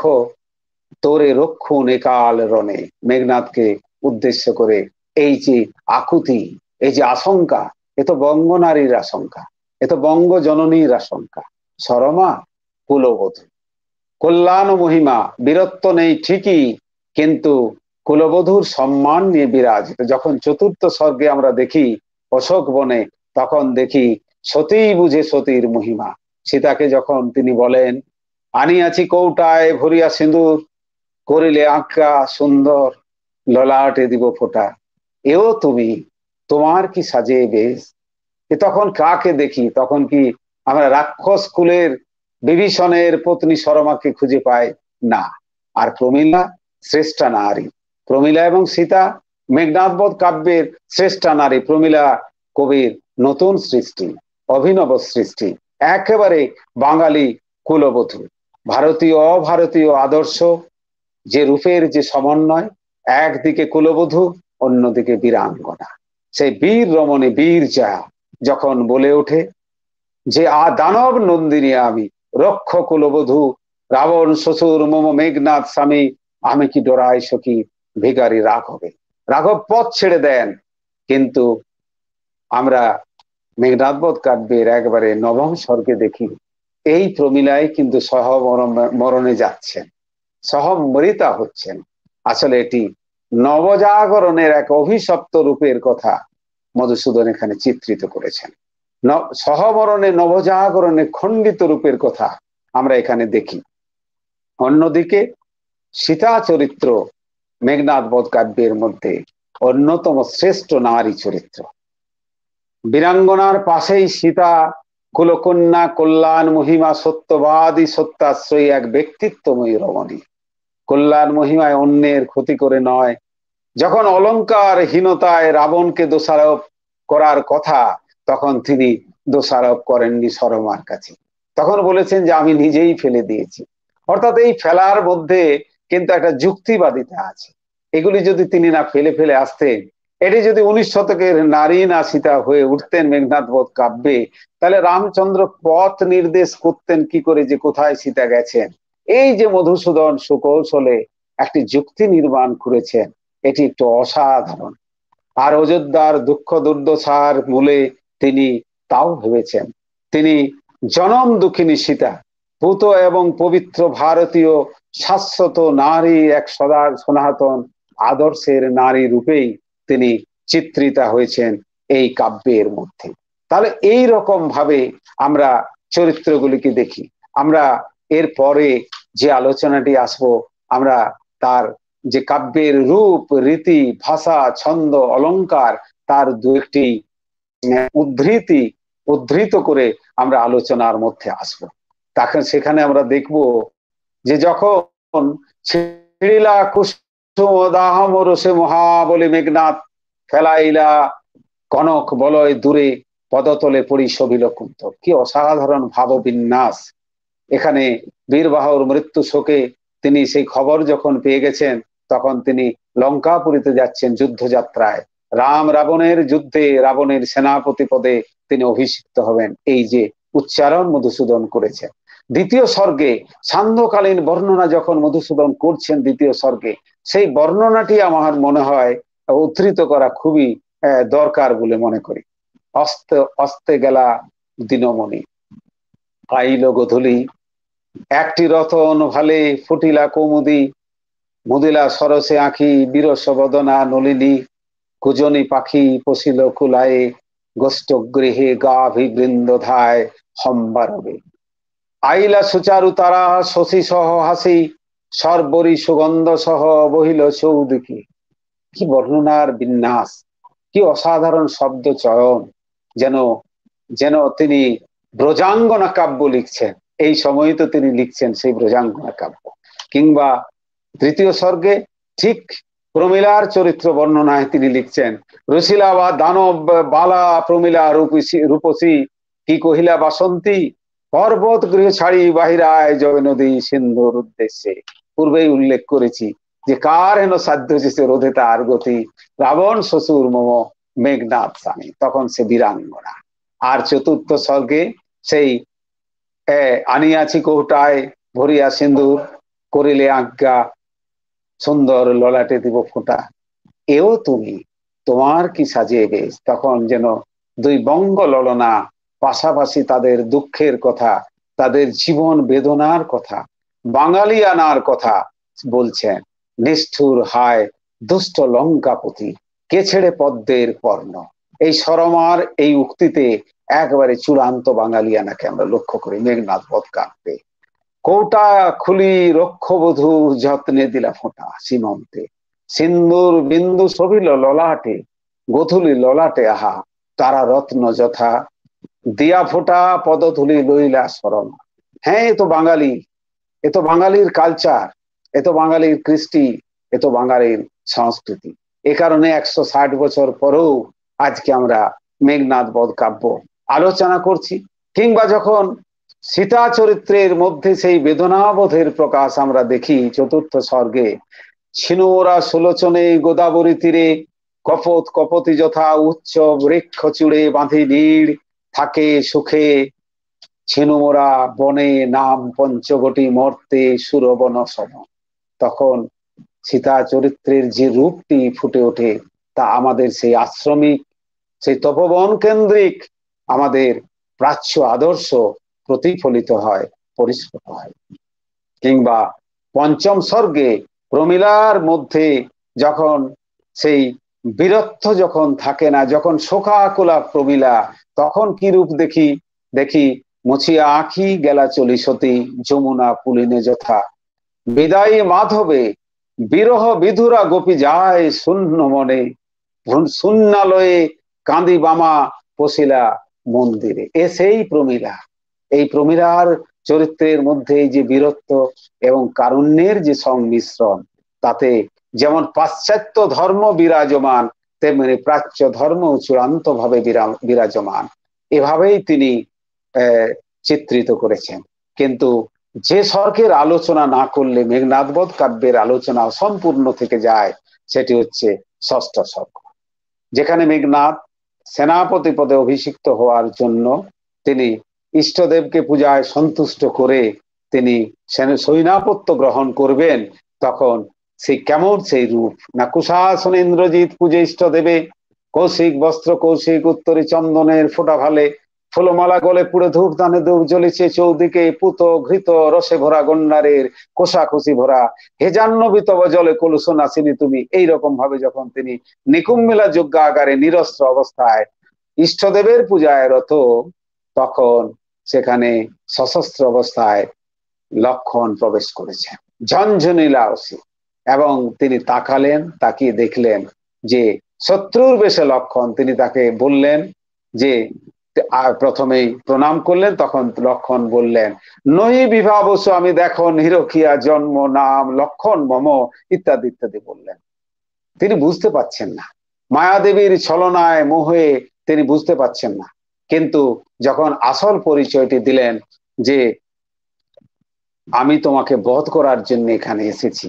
তোরে রক্ষণ একাল রণে। মেঘনাথকে উদ্দেশ্য করে এই যে আকুতি, এই যে আশঙ্কা, এ তো বঙ্গ নারীর আশঙ্কা, এ তো বঙ্গ জননীর আশঙ্কা। সরমা কুলবধূ, কল্যাণ মহিমা, বীরত্ব নেই ঠিকই, কিন্তু কুলবধূর সম্মান নিয়ে বিরাজিত। যখন চতুর্থ স্বর্গে আমরা দেখি অশোক বনে, তখন দেখি সতীই বুঝে সতীর মহিমা। সীতাকে যখন তিনি বলেন, আনিয়াছি কৌটায় ভরিয়া সিঁদুর, করিলে আঁকা সুন্দর, ললাটে দিব ফোঁটা, এও তুমি, তোমার কি সাজে বেশ। তখন কাকে দেখি? তখন কি আমরা রাক্ষস কুলের বিভীষণের পত্নী সরমাকে খুঁজে পাই? না। আর প্রমীলা শ্রেষ্ঠা নারী, প্রমীলা এবং সীতা মেঘনাদ বধ কাব্যের শ্রেষ্ঠা নারী। প্রমীলা কবির নতুন সৃষ্টি, অভিনব সৃষ্টি, একেবারে বাঙালি কুলবধূ, ভারতীয় অভারতীয় আদর্শ যে রূপের যে সমন্বয়, একদিকে কুলবধূ, অন্যদিকে বীরাঙ্গনা। সেই বীর রমণী বীর যা যখন বলে ওঠে যে আ দানব নন্দিনী আমি, রক্ষ কুলবধূ, রাবণ শ্বশুর মম মেঘনাথ স্বামী, আমি কি ডরাই সখী ভিখারি রাঘবে। রাঘব পথ ছেড়ে দেন, কিন্তু আমরা মেঘনাদ বধ কাব্যের একবারে নবম স্বর্গে দেখি এই প্রমীলায় কিন্তু সহ মরণে যাচ্ছেন, সহমৃতা হচ্ছেন। আসলে এটি নবজাগরণের এক অভিশপ্ত রূপের কথা মধুসূদন এখানে চিত্রিত করেছেন। সহমরণে নবজাগরণে খণ্ডিত রূপের কথা আমরা এখানে দেখি। অন্যদিকে সীতা চরিত্র মেঘনাদ বধ কাব্যের মধ্যে অন্যতম শ্রেষ্ঠ নারী চরিত্র। বীরাঙ্গনার পাশেই সীতা কুলকন্যা, কল্যাণ মহিমা, সত্যবাদী, সত্যাশ্রয়ী এক ব্যক্তিত্বময়ী রমণী। কল্যাণ মহিমায় অন্যের ক্ষতি করে নয়। যখন অলঙ্কার হীনতায় রাবণকে দোষারোপ করার কথা, তখন তিনি দোষারোপ করেননি সরমার কাছে, তখন বলেছেন যে আমি নিজেই ফেলে দিয়েছি। অর্থাৎ এই ফেলার মধ্যে কিন্তু একটা যুক্তিবাদিতা আছে। এগুলি যদি তিনি না ফেলে ফেলে আসতেন, এটি যদি উনিশ শতকের নারী না সীতা হয়ে উঠতেন মেঘনাদ বধ কাব্যে, তাহলে রামচন্দ্র পথ নির্দেশ করতেন কি করে যে কোথায় সীতা গেছেন। এই যে মধুসূদন সুকৌশলে একটি যুক্তি নির্মাণ করেছেন, এটি একটু অসাধারণ। আর অযোধ্যার দুঃখ দুর্দশার মূলে তিনি তাও ভেবেছেন। তিনি জনম দুঃখিনী সীতা, পূত এবং পবিত্র ভারতীয় শাশ্বত নারী, এক সদা সনাতন আদর্শের নারী রূপেই তিনি চিত্রিতা হয়েছেন এই কাব্যের মধ্যে। তাহলে এই রকম ভাবে আমরা চরিত্রগুলিকে দেখি। আমরা এর পরে যে আলোচনাটি আসবো, আমরা তার যে কাব্যের রূপ, রীতি, ভাষা, ছন্দ, অলংকার, তার দু একটি উদ্ধৃতি উদ্ধৃত করে আমরা আলোচনার মধ্যে আসবো। তখন সেখানে আমরা দেখব যে যখন ছিড়িলা কুসুম দাহম রসে মহাবলী মেঘনাথ, ফেলাইলা কনক বলয় দূরে, পদতলে পড়ি শোভিল কুন্ত। কি অসাধারণ ভাববিন্যাস! এখানে বীরবাহুর মৃত্যু শোকে তিনি সেই খবর যখন পেয়ে গেছেন, তখন তিনি লঙ্কাপুরীতে যাচ্ছেন যুদ্ধযাত্রায়। রাম রাবণের যুদ্ধে রাবণের সেনাপতি পদে তিনি অভিষিক্ত হবেন, এই যে উচ্চারণ মধুসূদন করেছেন। দ্বিতীয় স্বর্গে সান্ধ্যকালীন বর্ণনা যখন মধুসূদন করছেন দ্বিতীয় স্বর্গে, সেই বর্ণনাটি আমার মনে হয় উদ্ধৃত করা খুবই দরকার বলে মনে করি। অস্তে অস্তে গেলা দিনমণি, আইল গোধূলি, একটি রতন ভালে ফুটিলা কৌমুদি, মুদিলা সরসে আঁখি বিরস বদনা নলিনী, কুজনী পাখি পশিল কুলায়ে, গোষ্ঠ গৃহে গাভী বৃন্দ ধায় হম্বারবে। আইলা সুচারু তারা শশী সহ হাসি, সর্বরী সুগন্ধ সহ বহিল চৌদিকে। কি বর্ণনার বিন্যাস, কি অসাধারণ শব্দ চয়ন! যেন যেন তিনি ব্রজাঙ্গনা কাব্য লিখছেন। এই সময় তো তিনি লিখছেন সেই ব্রজাঙ্গনা কাব্য। কিংবা তৃতীয় স্বর্গে ঠিক প্রমিলার চরিত্র বর্ণনায় তিনি লিখছেন, রুশিলা বা দানব বালা প্রমিলা রূপসী রূপসী, কি কহিলা বাসন্তী, পর্বত গৃহ ছাড়ি বাহিরায় জয় নদী সিন্ধুর উদ্দেশ্যে। পূর্বেই উল্লেখ করেছি যে কার হেন সাধ্য যেছে রোধে তার গতি, রাবণ শ্বশুর মম মেঘনাথ স্বামী, তখন সে বীরাঙ্গনা। আর চতুর্থ স্বর্গে সেই আনিয়াছি কৌটায় ভরিয়া সিন্দুর, করিলে আজ্ঞা সুন্দর ললাটে দিব ফোঁটা, এও তুমি তোমার কি সাজিয়ে বেশ। তখন যেন দুই বঙ্গ ললনা পাশাপাশি তাদের দুঃখের কথা, তাদের জীবন বেদনার কথা, বাঙালিয়ানার কথা বলছেন। নিষ্ঠুর হায় দুষ্ট লঙ্কাপতি, কে ছেড়ে পদ্মের পর্ণ। এই সরমার এই উক্তিতে একবারে চূড়ান্ত বাঙালিয়ানাকে আমরা লক্ষ্য করি মেঘনাদ বধ কাব্যে। কৌটা খুলি রক্ষবধূ যত্নে দিলা ফোঁটা সীমন্তে, সিন্দুর বিন্দু শোভিল ললাটে, গোধূলি ললাটে আহা তারা রত্ন যথা, দিয়া ফোঁটা পদধূলি লইলা শরমা। হ্যাঁ, এ তো বাঙালি, এ তো বাঙালির কালচার, এ তো বাঙালির কৃষ্টি, এ তো বাঙালির সংস্কৃতি। এ কারণে একশো ষাট বছর পরেও আজকে আমরা মেঘনাদ বধ কাব্য আলোচনা করছি। কিংবা যখন সীতা চরিত্রের মধ্যে সেই বেদনাবোধের প্রকাশ আমরা দেখি চতুর্থ স্বর্গে, ছিনুরা সুলোচনে গোদাবরী তীরে, কপত কপতি যথা উচ্চ বৃক্ষ চূড়ে বাঁধি নীড়, থাকে সুখে ছিনুমোরা বনে নাম পঞ্চবটি মর্তে সুরবন সম। তখন সীতা চরিত্রের যে রূপটি ফুটে ওঠে তা আমাদের সেই আশ্রমিক, সেই তপবন কেন্দ্রিক আমাদের প্রাচ্য আদর্শ প্রতিফলিত হয়, পরিস্ফুট হয়। কিংবা পঞ্চম স্বর্গে প্রমিলার মধ্যে যখন সেই বীরত্ব যখন থাকে না, যখন শোকাকুলা প্রমিলা, তখন কি রূপ দেখি দেখি মুছিয়া আঁখি গেলা চলি সতী, যমুনা পুলিনে যথা, বিদায়ী মাধবে বিরহ বিধুরা গোপী যায় শূন্য মনে, শূন্যালয়ে কাঁদি বামা পশিলা মন্দিরে। এ সেই প্রমিলা। এই প্রমিলার চরিত্রের মধ্যে যে বীরত্ব এবং কারুণ্যের যে সংমিশ্রণ, তাতে যেমন পাশ্চাত্য ধর্ম বিরাজমান, তেমনি প্রাচ্য ধর্ম চূড়ান্ত ভাবে বিরাজমান। এভাবেই তিনি আহ চিত্রিত করেছেন। কিন্তু যে স্বর্গের আলোচনা না করলে মেঘনাদ বধ কাব্যের আলোচনা সম্পূর্ণ থেকে যায়, সেটি হচ্ছে ষষ্ঠ স্বর্গ, যেখানে মেঘনাদ সেনাপতি পদে অভিষিক্ত হওয়ার জন্য তিনি ইষ্টদেবকে পূজায় সন্তুষ্ট করে তিনি সৈনাপত্য গ্রহণ করবেন। তখন সেই কেমন সেই রূপ না, কুশাসন ইন্দ্রজিৎ পূজে ইষ্টদেবে, কৌশিক বস্ত্র কৌশিক উত্তরে চন্দনের ফোঁটা ভালে, ফুলমালা গলে পুড়ে ধূপ দানে ধূপ জ্বলিছে চৌদিকে, পুত ঘৃত রসে ভরা গন্ডারের কোষাকুষি ভরা, হে জাহ্নবী তব জলে কলুষ নাসিনী তুমি। এইরকম ভাবে যখন তিনি নিকুম্মেলা যজ্ঞাগারে নিরস্ত্র অবস্থায় ইষ্টদেবের পূজায় রত, তখন সেখানে সশস্ত্র অবস্থায় লক্ষণ প্রবেশ করেছেন ঝনঝনিলা অসি, এবং তিনি তাকালেন, তাকিয়ে দেখলেন যে শত্রুর বেশে লক্ষণ। তিনি তাকে বললেন যে, প্রথমেই প্রণাম করলেন, তখন লক্ষণ বললেন, নহি বিভাবসু, আমি দেখো নিরখিয়া জন্ম নাম লক্ষণ মম, ইত্যাদি ইত্যাদি বললেন। তিনি বুঝতে পাচ্ছেন না, মায়াদেবীর ছলনায় মোহে তিনি বুঝতে পাচ্ছেন না। কিন্তু যখন আসল পরিচয়টি দিলেন যে আমি তোমাকে বধ করার জন্য এখানে এসেছি,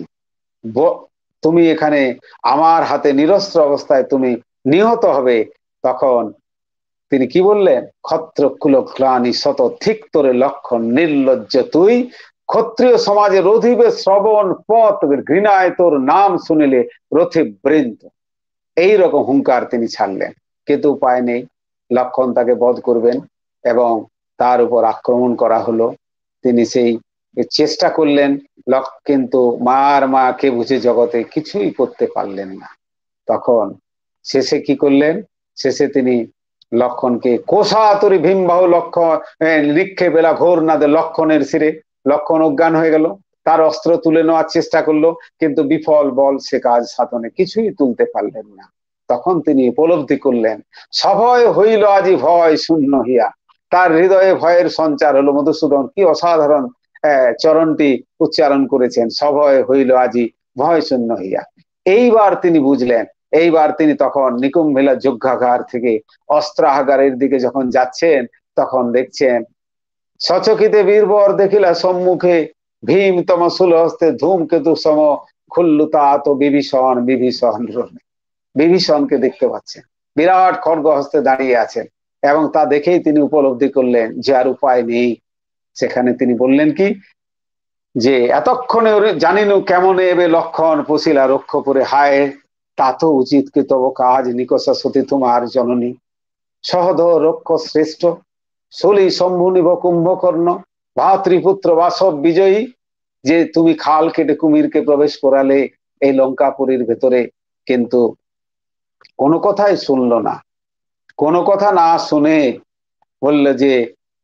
তুমি এখানে আমার হাতে নিরস্ত্র অবস্থায় তুমি নিহত হবে, তখন তিনি কি বললেন, ক্ষত্র কুল ক্লানি শত ঠিক তোরে লক্ষণ নির্লজ্জ তুই, ক্ষত্রিয় সমাজে রধিবে শ্রবণ পথ, ঘৃণায় তোর নাম শুনিলে রথে বৃন্দ। এইরকম হুঙ্কার তিনি ছাড়লেন, কিন্তু উপায় নেই, লক্ষণ তাকে বধ করবেন এবং তার উপর আক্রমণ করা হলো। তিনি সেই চেষ্টা করলেন, কিন্তু মার মা কে বুঝে জগতে কিছুই করতে পারলেন না। তখন শেষে কি করলেন, শেষে তিনি লক্ষণকে কোষাতুরি ভীমবাহু লক্ষণ নিক্ষে বেলা ঘোর নাদে লক্ষণের শিরে, লক্ষণ অজ্ঞান হয়ে গেল। তার অস্ত্র তুলে নেওয়ার চেষ্টা করলো, কিন্তু বিফল বল, সে কাজ সাধনে কিছুই তুলতে পারলেন না। তখন তিনি উপলব্ধি করলেন, সভয় হইল আজি ভয় শূন্য হিয়া, তার হৃদয়ে ভয়ের সঞ্চার হলো। মধুসূদন কি অসাধারণ চরণটি উচ্চারণ করেছেন, সভয় হইল আজি ভয় শূন্য হইয়া। এইবার তিনি বুঝলেন, এইবার তিনি তখন নিকুম্ভেলা যজ্ঞাগার থেকে অস্ত্রাগারের দিকে যখন যাচ্ছেন, তখন দেখছেন সচকিতে বীরবর দেখিলা সম্মুখে, ভীম তম শূল হস্তে ধূমকেতু সম খুল্লুতাত বিভীষণ, বিভীষণ বিভীষণকে দেখতে পাচ্ছেন, বিরাট খড়গ হস্তে দাঁড়িয়ে আছেন, এবং তা দেখেই তিনি উপলব্ধি করলেন যে আর উপায় নেই। সেখানে তিনি বললেন কি, যে এতক্ষণে জানিনু কেমন এবে লক্ষণ পশিলা রক্ষ করে, হায় তা তো উচিত কি তব কাজ, নিকষা সতী তোমার জননী, সহধ রক্ষ শ্রেষ্ঠ, শলী শম্ভু নিব কুম্ভকর্ণ, ভাতৃপুত্র বাসব বিজয়ী, যে তুমি খাল কেটে কুমিরকে প্রবেশ করালে এই লঙ্কাপুরীর ভেতরে, কিন্তু কোনো কথাই শুনলো না। কোনো কথা না শুনে বলল যে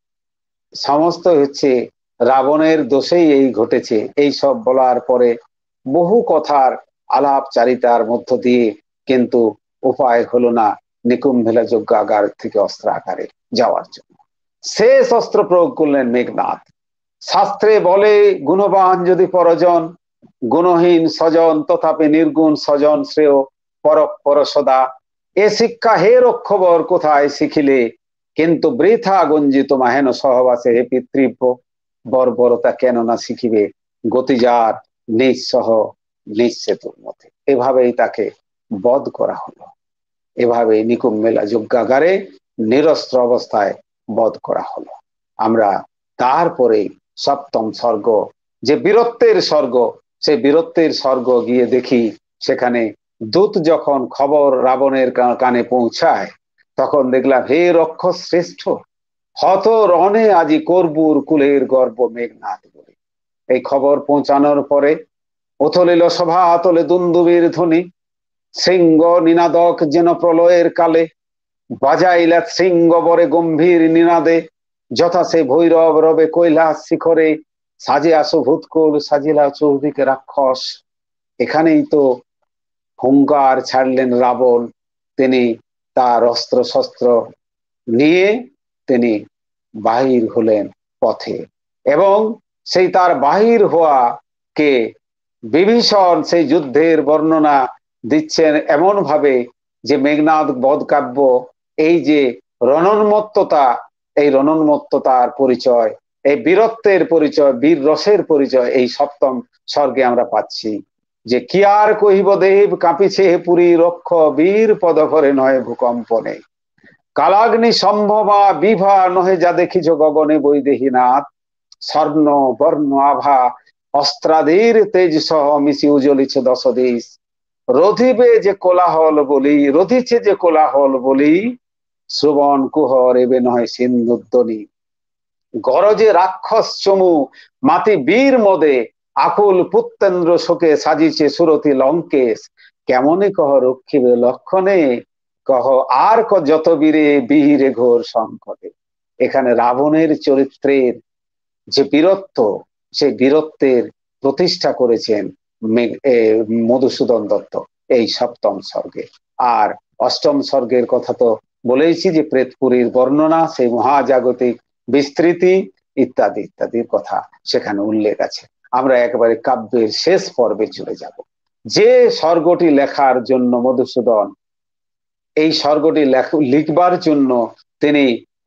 সমস্ত হচ্ছে রাবণের দোষেই এই ঘটেছে। এই সব বলার পরে বহু কথার আলাপচারিতার মধ্য দিয়ে কিন্তু উপায় হলো না নিকুম্ভেলা যজ্ঞাগার থেকে অস্ত্রাগারে যাওয়ার জন্য। শেষ অস্ত্র প্রয়োগ করলেন মেঘনাদ। শাস্ত্রে বলে গুণবান যদি পরজন, গুণহীন স্বজন তথাপি নির্গুণ স্বজন শ্রেয় পর পর সদা, এ শিক্ষা হে রক্ষবর কোথায় শিখিলে, কিন্তু বৃথা গঞ্জিত মাহেন সহবাসে, হে পিতৃব্য বর্বরতা কেন না শিখিবে, গতিজার নিঃসহ নিঃসেতুর মধ্যে। এভাবেই তাকে বধ করা হলো, এভাবেই নিকুম্ভেলা যজ্ঞাগারে নিরস্ত্র অবস্থায় বধ করা হলো। আমরা তারপরে সপ্তম স্বর্গ, যে বীরত্বের স্বর্গ, সেই বীরত্বের স্বর্গ গিয়ে দেখি, সেখানে দূত যখন খবর রাবণের কানে পৌঁছায়, তখন দেখলাম হে রক্ষ শ্রেষ্ঠ, হত রণে আজি করবুর কুলের গর্ব মেঘনাদ বলে। এই খবর পৌঁছানোর পরে অথলিল সভা তলে দুন্দুবীর ধ্বনি, শৃঙ্গ নিনাদক যেন প্রলয়ের কালে, বাজাইলা শৃঙ্গ বরে গম্ভীর নিনাদে, যথা সে ভৈরব রবে কৈলাস শিখরে, সাজে আসো ভূতকুল সাজিলা চৌদিকে রাক্ষস। এখানেই তো হুঙ্কার ছাড়লেন রাবণ। তিনি তার অস্ত্র শস্ত্র নিয়ে তিনি বাহির হলেন পথে, এবং সেই তার বাহির হওয়া কে বিভীষণ সেই যুদ্ধের বর্ণনা দিচ্ছেন এমন ভাবে যে মেঘনাদ বধ কাব্য, এই যে রণোন্মত্ততা, এই রণোন্মত্ততার পরিচয়, এই বীরত্বের পরিচয়, বীর রসের পরিচয় এই সপ্তম স্বর্গে আমরা পাচ্ছি। যে কি আর কহিব দেব কাঁপিছে পুরী রক্ষ, বীর পদভরে নয় ভূকম্পনে, কালাগ্নি সম্ভবা বিভা নহে যা দেখিছ গগনে বৈদেহীনাথ, স্বর্ণ বর্ণ আভা অস্ত্রাদির তেজ সহ মিশি উজ্জ্বলিছে দশ দিশ, রধিবে যে কোলাহল বলি, রধিছে যে কোলাহল বলি, শ্রবণ কুহর এবে নয় সিন্ধুধ্বনি। গরজে রাক্ষস চমু মাতি বীর মদে, আকুল পুত্তেন্দ্র শোকে সাজিছে সুরতি লঙ্কেশ। কেমনে কহ রক্ষিবে লক্ষণে, কহ আর ক যত বীরে বীরে ঘোর সংকটে। এখানে রাবণের চরিত্রের যে বীরত্ব, সেই বীরত্বের প্রতিষ্ঠা করেছেন মধুসূদন দত্ত এই সপ্তম স্বর্গে। আর অষ্টম স্বর্গের কথা তো বলেইছি, যে প্রেতপুরীর বর্ণনা, সেই মহাজাগতিক বিস্তৃতি ইত্যাদি ইত্যাদির কথা সেখানে উল্লেখ আছে। আমরা একেবারে কাব্যের শেষ পর্বে চলে যাব। যে স্বর্গটি লেখার জন্য মধুসূদন এই স্বর্গটি লিখবার জন্য তিনি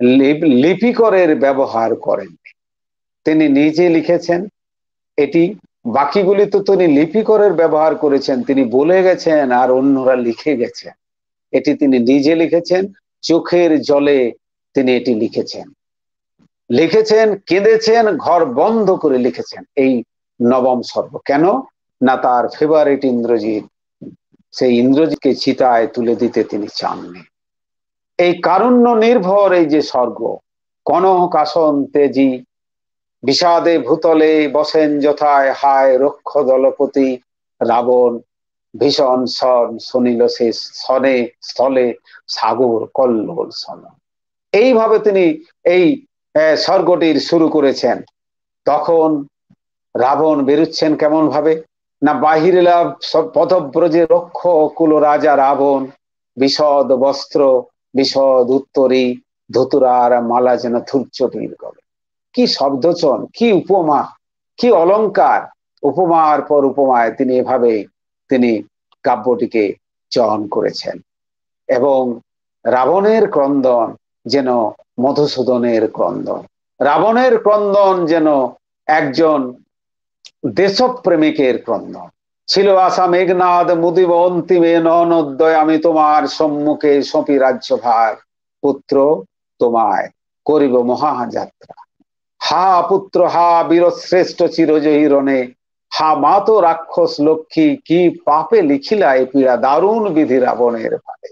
লিপিকরের ব্যবহার করেন, তিনি নিজে লিখেছেন। এটি বাকিগুলি তো তিনি লিপিকরের ব্যবহার করেছেন, তিনি বলে গেছেন আর অন্যরা লিখে গেছেন। এটি তিনি নিজে লিখেছেন, চোখের জলে তিনি এটি লিখেছেন, লিখেছেন কেঁদেছেন, ঘর বন্ধ করে লিখেছেন এই নবম স্বর্গ। কেন না, তার ফেভারিট ইন্দ্রজিৎ, সেই ইন্দ্রজিৎকে চিতায় তুলে দিতে তিনি চাননি। এই কারুণ্য নির্ভর এই যে স্বর্গ, কনক আসন তেজি, বিষাদে ভূতলে বসেন যথায়, হায় রক্ষ দলপতি রাবণ, ভীষণ সন শুনিল সে সনে স্থলে সাগর কল্লোল সন। এইভাবে তিনি এই স্বর্গটির শুরু করেছেন। তখন রাবণ বেরুচ্ছেন কেমন ভাবে না, বাহিরে লাভ পদব্রজে রক্ষ কুল রাজা রাবণ, বিশদ বস্ত্র বিশদ উত্তরী, ধুতুরার মালা যেন থুরচটির গলে। কি শব্দচন, কি উপমা, কি অলংকার, উপমার পর উপমায় তিনি এভাবে তিনি কাব্যটিকে চয়ন করেছেন। এবং রাবণের ক্রন্দন যেন মধুসূদনের ক্রন্দন, রাবণের ক্রন্দন যেন একজন দেশপ্রেমিকের ক্রন্দন। ছিল আশা মেঘনাদ মুদিব অন্তিমে ননোদয়, আমি তোমার সম্মুখে সপি রাজ্যভার, পুত্র তোমায় করিব মহাযাত্রা। হা পুত্র হা বীরশ্রেষ্ঠ চিরজহিরণে, হা মাত রাক্ষস লক্ষ্মী, কি পাপে লিখিলা এ পীড়া, দারুণ বিধি রাবণের ভারে।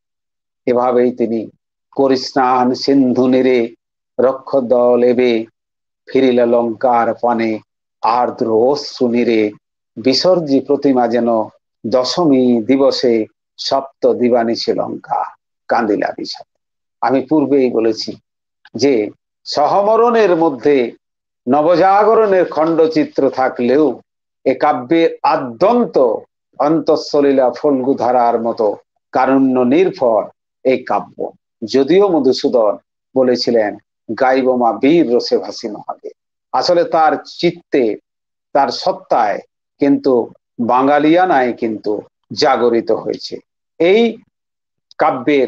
এভাবেই তিনি করিস্নান সিন্ধু নীরে, রক্ষ দল এবে ফিরিল লঙ্কার পানে, আর্দ্র অশ্রু নীরে বিসর্জি প্রতিমা যেন, দশমী দিবসে সপ্ত দিবানিশে লঙ্কা কান্দিলা বিষাদ। আমি পূর্বেই বলেছি যে সহমরণের মধ্যে নবজাগরণের খণ্ডচিত্র থাকলেও এ কাব্যের আদ্যন্ত অন্তঃসলীলা ফল্গু ধারার মতো কারুণ্য নির্ভর এই কাব্য। যদিও মধুসূদন বলেছিলেন গাইব মা বীর রসে ভাসি মহাবে, আসলে তার চিত্তে তার সত্তায় কিন্তু বাঙালিয়ানায় কিন্তু জাগরিত হয়েছে। এই কাব্যের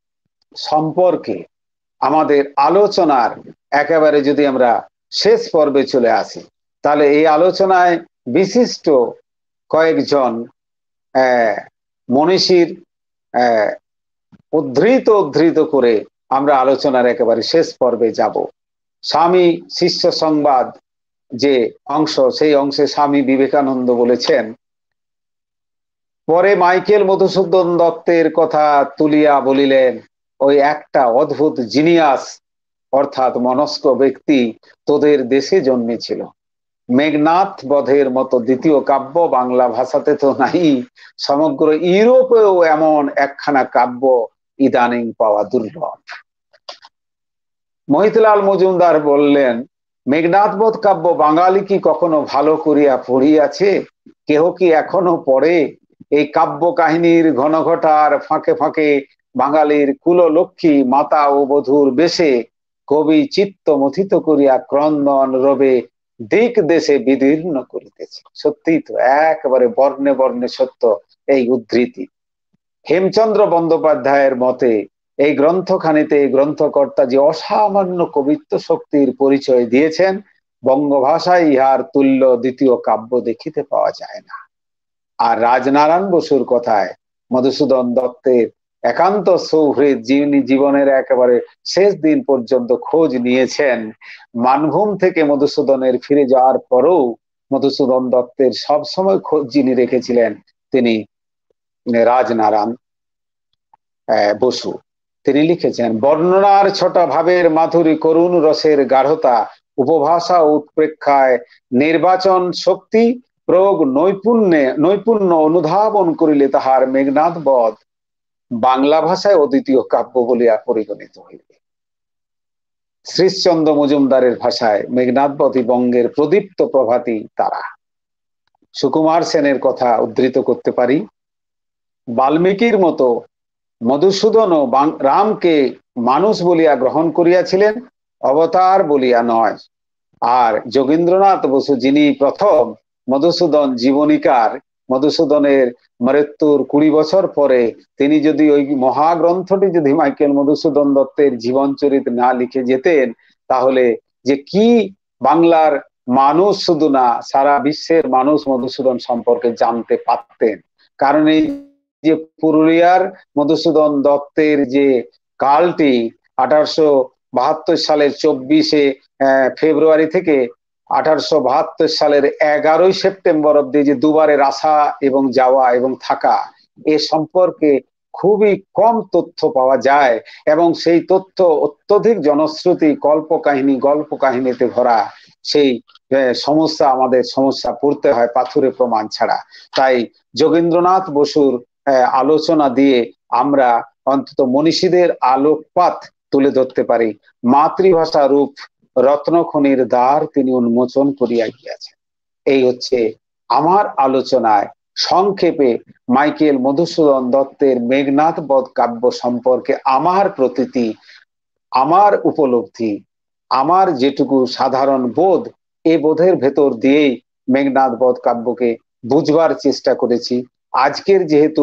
সম্পর্কে আমাদের আলোচনার একেবারে যদি আমরা শেষ পর্বে চলে আসি, তাহলে এই আলোচনায় বিশিষ্ট কয়েকজন মনীষীর উদ্ধৃত উদ্ধৃত করে আমরা আলোচনার একেবারে শেষ পর্বে যাব। স্বামী শিষ্য সংবাদ যে অংশ, সেই অংশে স্বামী বিবেকানন্দ বলেছেন, পরে মাইকেল মধুসূদন দত্তের কথা তুলিয়া বলিলেন, ওই একটা অদ্ভুত জিনিয়াস অর্থাৎ মনস্ক ব্যক্তি তোদের দেশে জন্মেছিল। মেঘনাথ বধের মতো দ্বিতীয় কাব্য বাংলা ভাষাতে তো নাই, সমগ্র ইউরোপেও এমন একখানা কাব্য ইদানিং পাওয়া দুর্লভ। মহিতলাল মজুমদার বললেন, মেঘনাথ বধ কাব্য বাঙালি কি কখনো ভালো করিয়া পড়িয়াছে? কেহ কি এখনো পড়ে? এই কাব্য কাহিনীর ঘনঘটার ফাঁকে ফাঁকে বাঙালির কুললক্ষ্মী মাতা ও বধূর বেশে কবি চিত্ত মথিত করিয়া ক্রন্দন রবে দিক দেশে বিদীর্ণ করিতেছে। সত্যি তো, একেবারে বর্ণে বর্ণে সত্য এই উদ্ধৃতি। হেমচন্দ্র বন্দ্যোপাধ্যায়ের মতে এই গ্রন্থখানিতে গ্রন্থকর্তা যে অসামান্য কবিত্ব শক্তির পরিচয় দিয়েছেন, বঙ্গভাষায় ইহার তুল্য দ্বিতীয় কাব্য দেখিতে পাওয়া যায় না। আর রাজনারায়ণ বসুর কথায় মধুসূদন দত্তের একান্ত সৌহৃদ, যিনি জীবনের একেবারে শেষ দিন পর্যন্ত খোঁজ নিয়েছেন, মানভূম থেকে মধুসূদনের ফিরে যাওয়ার পরেও মধুসূদন দত্তের সবসময় খোঁজ যিনি রেখেছিলেন, তিনি রাজনারায়ণ আহ, বসু। তিনি লিখেছেন, বর্ণনার ছটা ভাবের মাধুরী, করুণ রসের গাঢ়তা, উপভাষা ও উৎপ্রেক্ষায় নির্বাচন শক্তি, প্রয়োগ নৈপুণ্যে নৈপুণ্য অনুধাবন করিলে তাহার মেঘনাদ বধ বাংলা ভাষায় অদ্বিতীয় কাব্য বলিয়া পরিগণিত হইবে। শ্রীশচন্দ্র মজুমদারের ভাষায় মেঘনাদ বধই বঙ্গের প্রদীপ্ত প্রভাতী তারা। সুকুমার সেনের কথা উদ্ধৃত করতে পারি, বাল্মীকির মতো মধুসূদন ও রামকে মানুষ বলিয়া গ্রহণ করিয়াছিলেন, অবতার বলিয়া নয়। আর যোগীন্দ্রনাথ বসু, যিনি প্রথম মধুসূদন জীবনীকার, মধুসূদনের মৃত্যুর কুড়ি বছর পরে তিনি যদি ওই মহাগ্রন্থটি যদি মাইকেল মধুসূদন দত্তের জীবন চরিত না লিখে যেতেন, তাহলে যে কি বাংলার মানুষ শুধু না, সারা বিশ্বের মানুষ মধুসূদন সম্পর্কে জানতে পারতেন। কারণ এই যে পুরুলিয়ার মধুসূদন দত্তের যে কালটি আঠারোশো বাহাত্তর সালের চব্বিশে ফেব্রুয়ারি থেকে আঠারোশো বাহাত্তর সালের এগারোই সেপ্টেম্বর অব্দি যে দুবারের আসা এবং যাওয়া এবং থাকা, এ সম্পর্কে খুবই কম তথ্য পাওয়া যায় এবং সেই তথ্য অত্যধিক জনশ্রুতি, কল্প কাহিনী গল্প কাহিনীতে ভরা। সেই সমস্যা আমাদের সমস্যা পড়তে হয় পাথুরে প্রমাণ ছাড়া। তাই যোগীন্দ্রনাথ বসুর আলোচনা দিয়ে আমরা অন্তত মনীষীদের আলোকপাত তুলে ধরতে পারি। মাতৃভাষা রূপ রত্নখনির দ্বার তিনি উন্মোচন করিয়া গিয়াছেন। এই হচ্ছে আমার আলোচনায় সংক্ষেপে মাইকেল মধুসূদন দত্তের মেঘনাদ বধ কাব্য সম্পর্কে আমার প্রতীতি, আমার উপলব্ধি, আমার যেটুকু সাধারণ বোধ, এই বোধের ভেতর দিয়েই মেঘনাদ বধ কাব্যকে বুঝবার চেষ্টা করেছি। আজকের যেহেতু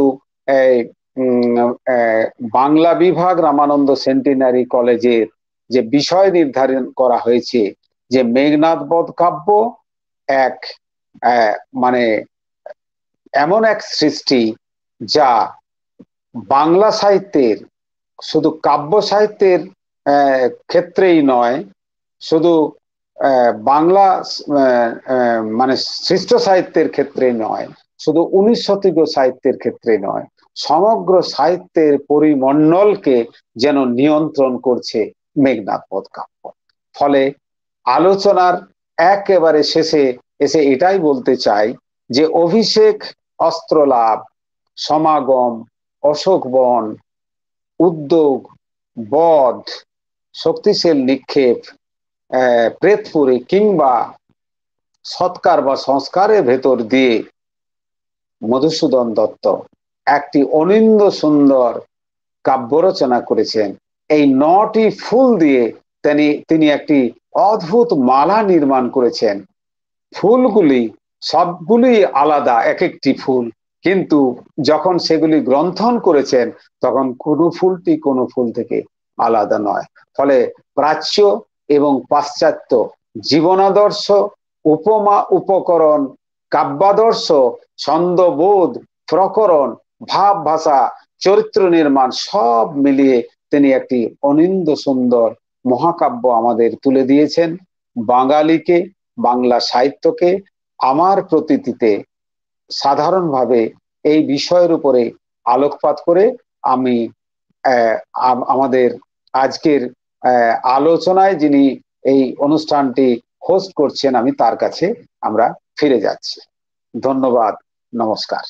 বাংলা বিভাগ রামানন্দ সেন্টিনারি কলেজের যে বিষয় নির্ধারণ করা হয়েছে যে মেঘনাদ বধ কাব্য এক মানে এমন এক সৃষ্টি যা বাংলা সাহিত্যের, শুধু কাব্য সাহিত্যের ক্ষেত্রেই নয়, শুধু বাংলা মানে সৃষ্ট সাহিত্যের ক্ষেত্রে নয়, শুধু উনিশ শতক সাহিত্যের ক্ষেত্রে নয়, সমগ্র সাহিত্যের পরিমণ্ডলকে যেন নিয়ন্ত্রণ করছে মেঘনাদ বধ কাব্য। ফলে আলোচনার একেবারে শেষে এসে এটাই বলতে চাই যে অভিষেক, অস্ত্রলাভ, সমাগম, অশোক বন, উদ্যোগ, বধ, শক্তিশীল নিক্ষেপ, আহ প্রেতপুরী কিংবা সৎকার বা সংস্কারের ভেতর দিয়ে মধুসূদন দত্ত একটি অনিন্দ সুন্দর কাব্য রচনা করেছেন। এই নটি ফুল দিয়ে তিনি তিনি একটি অদ্ভুত মালা নির্মাণ করেছেন। ফুলগুলি সবগুলি আলাদা, এক একটি ফুল, কিন্তু যখন সেগুলি গ্রন্থন করেছেন তখন কোনো ফুলটি কোনো ফুল থেকে আলাদা নয়। ফলে প্রাচ্য এবং পাশ্চাত্য জীবনাদর্শ, উপমা উপকরণ, কাব্যাদর্শ, ছন্দবোধ, প্রকরণ, ভাব ভাষা, চরিত্র নির্মাণ সব মিলিয়ে তিনি একটি অনিন্দ সুন্দর মহাকাব্য আমাদের তুলে দিয়েছেন। বাঙালিকে, বাংলা সাহিত্যকে আমার প্রতীতিতে সাধারণভাবে এই বিষয়ের উপরে আলোকপাত করে আমি আমাদের আজকের আলোচনায় যিনি এই অনুষ্ঠানটি হোস্ট করছেন, আমি তার কাছে আমরা ফিরে যাচ্ছি। ধন্যবাদ, নমস্কার।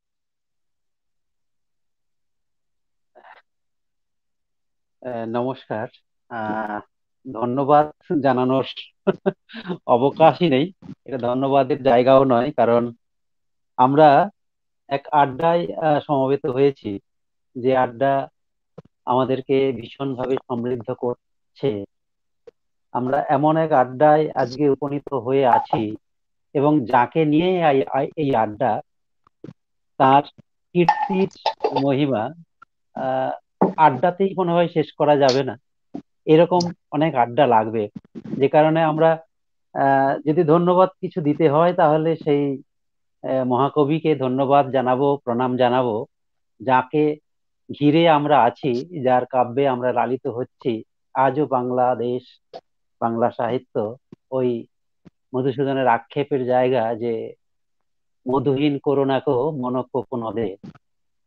নমস্কার। ধন্যবাদ জানানোর অবকাশই নেই, এটা ধন্যবাদের জায়গাও নয়, কারণ আমরা এক আড্ডায় সমবেত হয়েছি, যে আড্ডা আমাদেরকে ভীষণভাবে সমৃদ্ধ করছে। আমরা এমন এক আড্ডায় আজকে উপনীত হয়ে আছি এবং যাকে নিয়ে এই আড্ডা, তার কীর্তির মহিমা আহ আড্ডাতেই মনে হয় শেষ করা যাবে না, এরকম অনেক আড্ডা লাগবে। যে কারণে আমরা আহ যদি ধন্যবাদ কিছু দিতে হয় তাহলে সেই মহাকবিকে ধন্যবাদ জানাবো, প্রণাম জানাবো, যাকে ঘিরে আমরা আছি, যার কাব্যে আমরা লালিত হচ্ছি। আজও বাংলাদেশ, বাংলা সাহিত্য ওই মধুসূদনের আক্ষেপের জায়গা যে মধুহীন করুণাকো মনকোপ নদে,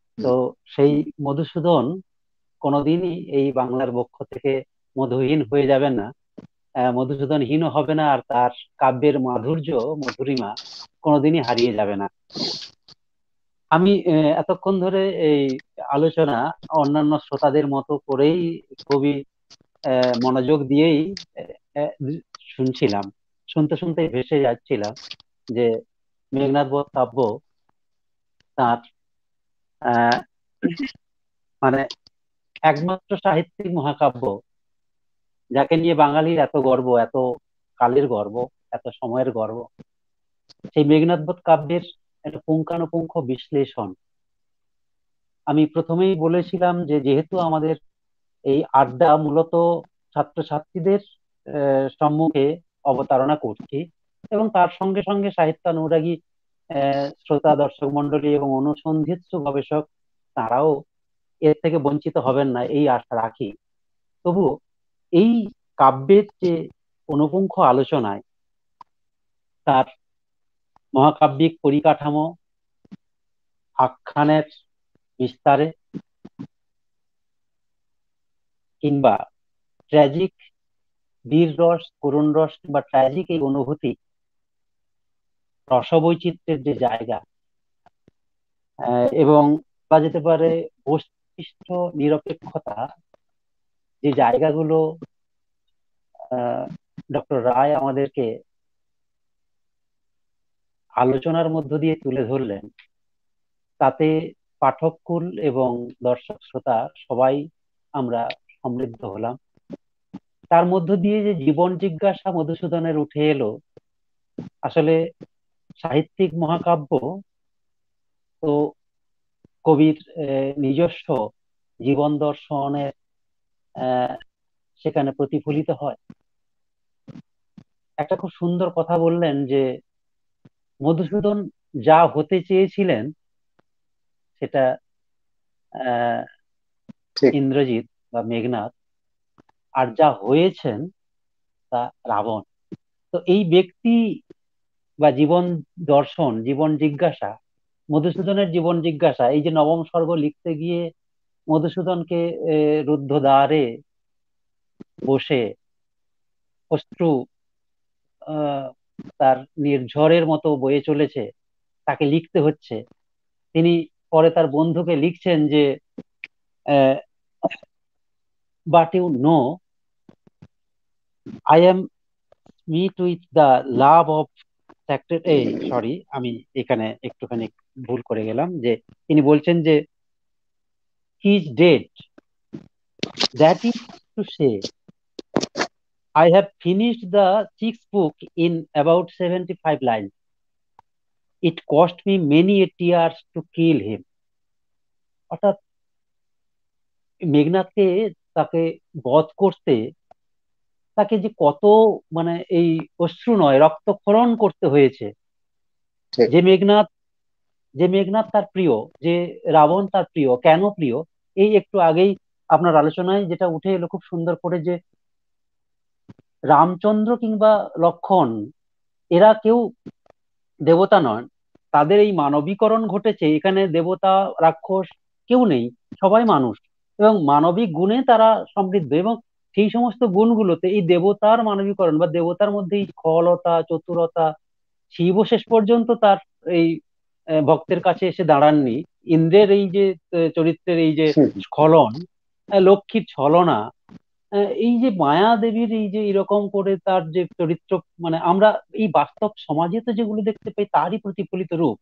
তো সেই মধুসূদন কোনোদিনই এই বাংলার বক্ষ থেকে মধুহীন হয়ে যাবেন না, আহ, মধুসূদন হীন হবে না, আর তার কাব্যের মাধুর্য, মধুরিমা কোনোদিনই হারিয়ে যাবে না। আমি আহ, এতক্ষণ ধরে এই আলোচনা অন্যান্য শ্রোতাদের মতো করেই খুবই আহ, মনোযোগ দিয়েই আহ, আহ, শুনছিলাম। শুনতে শুনতে ভেসে যাচ্ছিলাম যে মেঘনাদ বধ কাব্য তার আহ মানে একমাত্র সাহিত্যিক মহাকাব্য, যাকে নিয়ে বাঙালির এত গর্ব, এত কালের গর্ব, এত সময়ের গর্ব। সেই মেঘনাদ বধ কাব্যের একটা পুঙ্খানুপুঙ্খ বিশ্লেষণ আমি প্রথমেই বলেছিলাম যে যেহেতু আমাদের এই আড্ডা মূলত ছাত্রছাত্রীদের আহ, সম্মুখে অবতারণা করছি, এবং তার সঙ্গে সঙ্গে সাহিত্যানুরাগী আহ, শ্রোতা দর্শক মন্ডলী এবং অনুসন্ধিৎসু গবেষক তারাও এর থেকে বঞ্চিত হবেন না এই আশা রাখি। তবু এই কাব্যের যে অনুপুঙ্খ আলোচনায় তার মহাকাব্যিক পরিকাঠামো, আখ্যানের বিস্তারে, কিংবা ট্র্যাজিক বীর রস, করুণ রস, কিংবা ট্র্যাজিক এই অনুভূতি, রসবৈচিত্র্যের যে জায়গা, আহ, এবং বলা যেতে পারে বস্তুনিষ্ঠ নিরপেক্ষতা, যে জায়গাগুলো ডক্টর রায় আমাদেরকে আলোচনার মধ্য দিয়ে তুলে ধরলেন, তাতে পাঠককুল এবং দর্শক শ্রোতা সবাই আমরা সমৃদ্ধ হলাম। তার মধ্য দিয়ে যে জীবন জিজ্ঞাসা মধুসূদনের উঠে এলো, আসলে সাহিত্যিক মহাকাব্য তো কবির আহ, নিজস্ব জীবন দর্শনের আহ, সেখানে প্রতিফলিত হয়। একটা খুব সুন্দর কথা বললেন যে মধুসূদন যা হতে চেয়েছিলেন সেটা আহ ঠিক। ইন্দ্রজিৎ বা মেঘনাদ, আর যা হয়েছেন তা রাবণ। তো এই ব্যক্তি বা জীবন দর্শন, জীবন জিজ্ঞাসা, মধুসূদনের জীবন জিজ্ঞাসা, এই যে নবম সর্গ লিখতে গিয়ে মধুসূদনকে আহ, রুদ্ধদ্বারে বসে অশ্রু আহ তার নির্ঝরের মতো বয়ে চলেছে, তাকে লিখতে হচ্ছে। তিনি পরে তার বন্ধুকে লিখছেন যে but you know I am meet with the love of sacred, এই সরি, আমি এখানে একটুখানি ভুল করে গেলাম, যে তিনি বলছেন যে he is dead, that is to say I have finished the six book in about seventy five line, it cost me many a tears to kill him. অর্থাৎ মেঘনাদকে, তাকে বধ করতে তাকে যে কত মানে এই অশ্রু নয় রক্তক্ষরণ করতে হয়েছে। ঠিক। যে মেঘনাদ, যে মেঘনাদ তার প্রিয়, যে রাবণ তার প্রিয়, কেন প্রিয়? এই একটু আগেই আপনার আলোচনায় যেটা উঠে এলো খুব সুন্দর করে, যে রামচন্দ্র কিংবা লক্ষ্মণ এরা কেউ দেবতা নন, তাদের এই মানবীকরণ ঘটেছে। এখানে দেবতা রাক্ষস কেউ নেই, সবাই মানুষ, এবং মানবিক গুণে তারা সমৃদ্ধ, এবং সেই সমস্ত গুণগুলোতে এই দেবতার মানবীকরণ বা দেবতার মধ্যে এই খলতা, চতুরতা, শিবও শেষ পর্যন্ত তার এই আহ, ভক্তের কাছে এসে দাঁড়াননি। ইন্দ্রের এই যে আহ, চরিত্রের এই যে হুম, স্খলন, আহ, লক্ষ্মীর ছলনা, আহ, এই যে মায়া দেবীর এই যে এরকম করে তার যে চরিত্র, মানে আমরা এই বাস্তব সমাজে তো যেগুলো দেখতে পাই তারই প্রতিফলিত রূপ।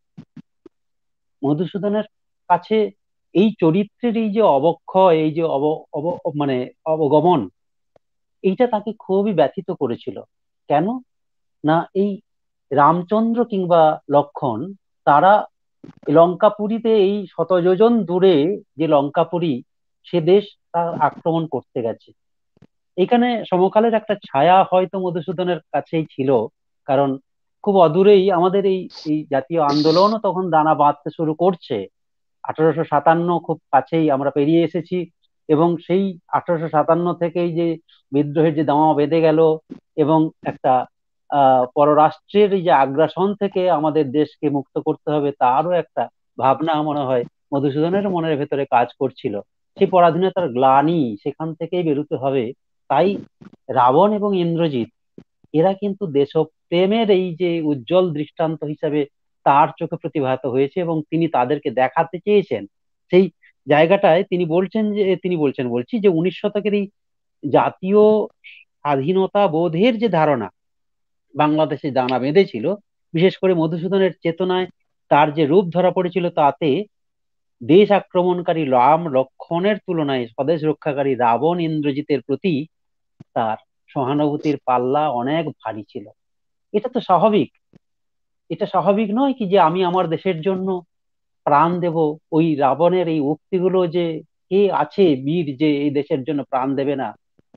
মধুসূদনের কাছে এই চরিত্রের এই যে অবক্ষয়, এই যে অব অব মানে অবগমন, এইটা তাকে খুবই ব্যথিত করেছিল। কেন না, এই রামচন্দ্র কিংবা লক্ষ্মণ তারা লঙ্কাপুরীতে, এই শত যোজন দূরে যে লঙ্কাপুরী, সে দেশ তার আক্রমণ করতে গেছে। এখানে সমকালের একটা ছায়া হয়তো মধুসূদনের কাছেই ছিল, কারণ খুব অদূরেই আমাদের এই এই জাতীয় আন্দোলনও তখন দানা বাঁধতে শুরু করছে। আঠারোশো সাতান্ন খুব কাছেই আমরা পেরিয়ে এসেছি, এবং সেই আঠারোশো সাতান্ন থেকেই যে বিদ্রোহের যে দামামা বেঁধে গেল, এবং একটা আহ পররাষ্ট্রের এই যে আগ্রাসন থেকে আমাদের দেশকে মুক্ত করতে হবে, তারও একটা ভাবনা মনে হয় মধুসূদনের মনের ভেতরে কাজ করছিল। সেই পরাধীনতার গ্লানি সেখান থেকেই বেরোতে হবে। তাই রাবণ এবং ইন্দ্রজিৎ এরা কিন্তু দেশপ্রেমের এই যে উজ্জ্বল দৃষ্টান্ত হিসাবে তার চোখে প্রতিভাত হয়েছে, এবং তিনি তাদেরকে দেখাতে চেয়েছেন। সেই জায়গাটায় তিনি বলছেন যে তিনি বলছেন বলছি যে উনিশ শতকের এই জাতীয় স্বাধীনতা বোধের যে ধারণা বাংলাদেশে দানা বেঁধেছিল, বিশেষ করে মধুসূদনের চেতনায় তার যে রূপ ধরা পড়েছিল, তাতে দেশ আক্রমণকারী রাম লক্ষ্মণের তুলনায় স্বদেশ রক্ষাকারী রাবণ ইন্দ্রজিতের প্রতি তার সহানুভূতির পাল্লা অনেক ভারী ছিল। এটা তো স্বাভাবিক। এটা স্বাভাবিক নয় কি যে আমি আমার দেশের জন্য প্রাণ দেব? ওই রাবণের এই উক্তিগুলো যে কে আছে বীর যে এই দেশের জন্য প্রাণ দেবে না?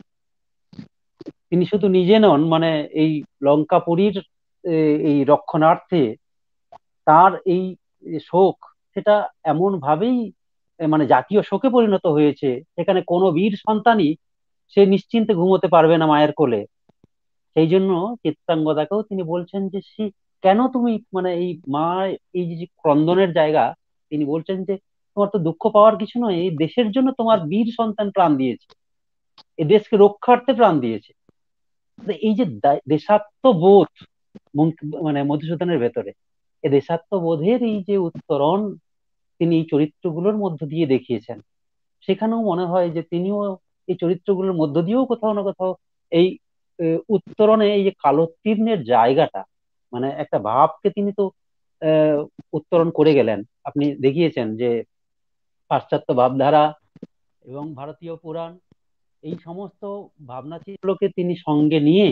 তিনি শুধু নিজে নন, মানে এই লঙ্কাপুরীর এ, এই রক্ষণার্থে তার এই শোক, সেটা এমন ভাবেই এ, মানে জাতীয় শোকে পরিণত হয়েছে। সেখানে কোনো বীর সন্তানই সে নিশ্চিন্তে ঘুমোতে পারবে না মায়ের কোলে। সেই জন্য চিত্রাঙ্গদাকেও তিনি বলছেন যে সে কেন তুমি, মানে এই মা, এই যে যে ক্রন্দনের জায়গা, তিনি বলছেন যে তোমার তো দুঃখ পাওয়ার কিছু নয়, এই দেশের জন্য তোমার বীর সন্তান প্রাণ দিয়েছে, এই দেশকে রক্ষার্থে প্রাণ দিয়েছে। তো এই যে দা- দেশাত্মবোধ মন- মানে মধুসূদনের ভেতরে, এই দেশাত্মবোধের এই যে উত্তরণ তিনি এই চরিত্রগুলোর মধ্য দিয়ে দেখিয়েছেন। সেখানেও মনে হয় যে তিনিও এই চরিত্রগুলোর মধ্য দিয়েও কোথাও না কোথাও এই আহ, উত্তরণে এই যে কালোত্তীর্ণের জায়গাটা, মানে একটা ভাবকে তিনি তো আহ উত্তরণ করে গেলেন। আপনি দেখিয়েছেন যে পাশ্চাত্য ভাবধারা এবং ভারতীয় পুরাণ, এই সমস্ত ভাবনা চিত্রকে তিনি সঙ্গে নিয়ে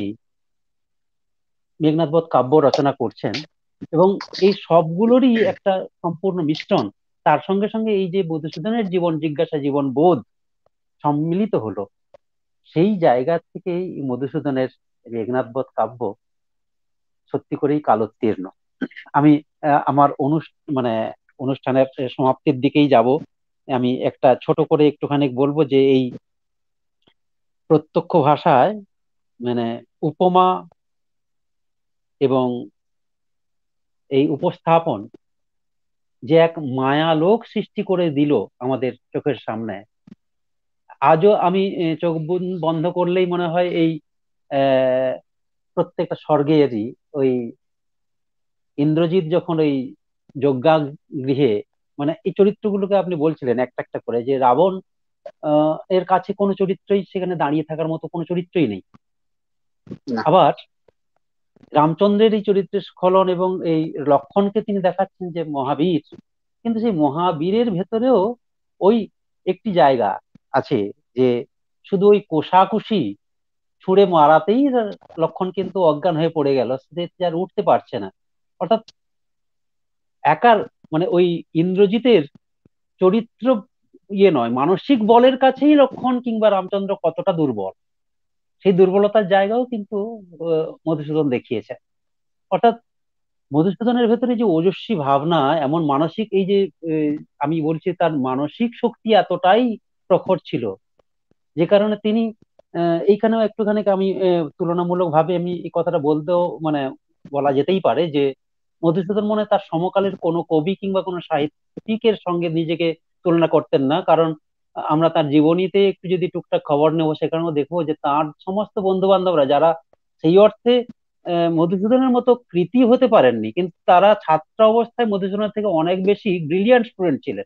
মেঘনাদ বধ কাব্য রচনা করছেন, এবং এই সবগুলোরই একটা সম্পূর্ণ মিশ্রণ। তার সঙ্গে সঙ্গে এই যে মধুসূদনের জীবন জিজ্ঞাসা, জীবন বোধ সম্মিলিত হলো, সেই জায়গা থেকেই মধুসূদনের মেঘনাদ বধ কাব্য সত্যি করেই কালোত্তীর্ণ। আমি আহ, আমার অনুষ্ঠান মানে অনুষ্ঠানের সমাপ্তির দিকেই যাব। আমি একটা ছোট করে একটুখানি বলবো যে এই প্রত্যক্ষ ভাষায়, মানে উপমা এবং এই উপস্থাপন যে এক মায়ালোক সৃষ্টি করে দিল আমাদের চোখের সামনে। আজও আমি আহ, চোখ বন- বন্ধ করলেই মনে হয় এই আহ প্রত্যেকটা স্বর্গেরই ওই ইন্দ্রজিৎ যখন ওই যজ্ঞাগৃহে, মানে এই চরিত্রগুলোকে আপনি বলছিলেন একটা একটা করে, যে রাবণ আহ এর কাছে কোনো চরিত্রই সেখানে দাঁড়িয়ে থাকার মতো কোনো চরিত্রই নেই। না। আবার রামচন্দ্রের এই চরিত্রের স্খলন এবং এই লক্ষণকে তিনি দেখাচ্ছেন যে মহাবীর, কিন্তু সেই মহাবীরের ভেতরেও ওই একটি জায়গা আছে, যে শুধু ওই কোষাকুষি ছুঁড়ে মারাতেই লক্ষণ কিন্তু অজ্ঞান হয়ে পড়ে গেল, সে আর উঠতে পারছে না। অর্থাৎ একার, মানে ওই ইন্দ্রজিতের চরিত্র ইয়ে নয়, মানসিক বলের কাছেই লক্ষণ কিংবা রামচন্দ্র কতটা দুর্বল, সেই দুর্বলতার জায়গাও কিন্তু আহ, মধুসূদন দেখিয়েছে। অর্থাৎ মধুসূদনের ভেতরে যে ওজস্বী ভাবনা, এমন মানসিক এই যে আহ, আমি বলছি তার মানসিক শক্তি এতটাই প্রখর ছিল, যে কারণে তিনি আহ, এইখানেও একটুখানি আমি তুলনামূলক ভাবে আমি এই কথাটা বলতেও, মানে বলা যেতেই পারে যে মধুসূদন মনে হয় তার সমকালের কোনো কবি কিংবা কোনো সাহিত্যিকের সঙ্গে নিজেকে তুলনা করতেন না। কারণ আমরা তার জীবনীতে একটু যদি টুকটাক খবর নেবো, সেখানেও দেখবো যে তার সমস্ত বন্ধু বান্ধবরা যারা সেই অর্থে আহ, মধুসূদনের মতো কৃতি হতে পারেননি, কিন্তু তারা ছাত্র অবস্থায় মধুসূদনের থেকে অনেক বেশি ব্রিলিয়ান্ট স্টুডেন্ট ছিলেন।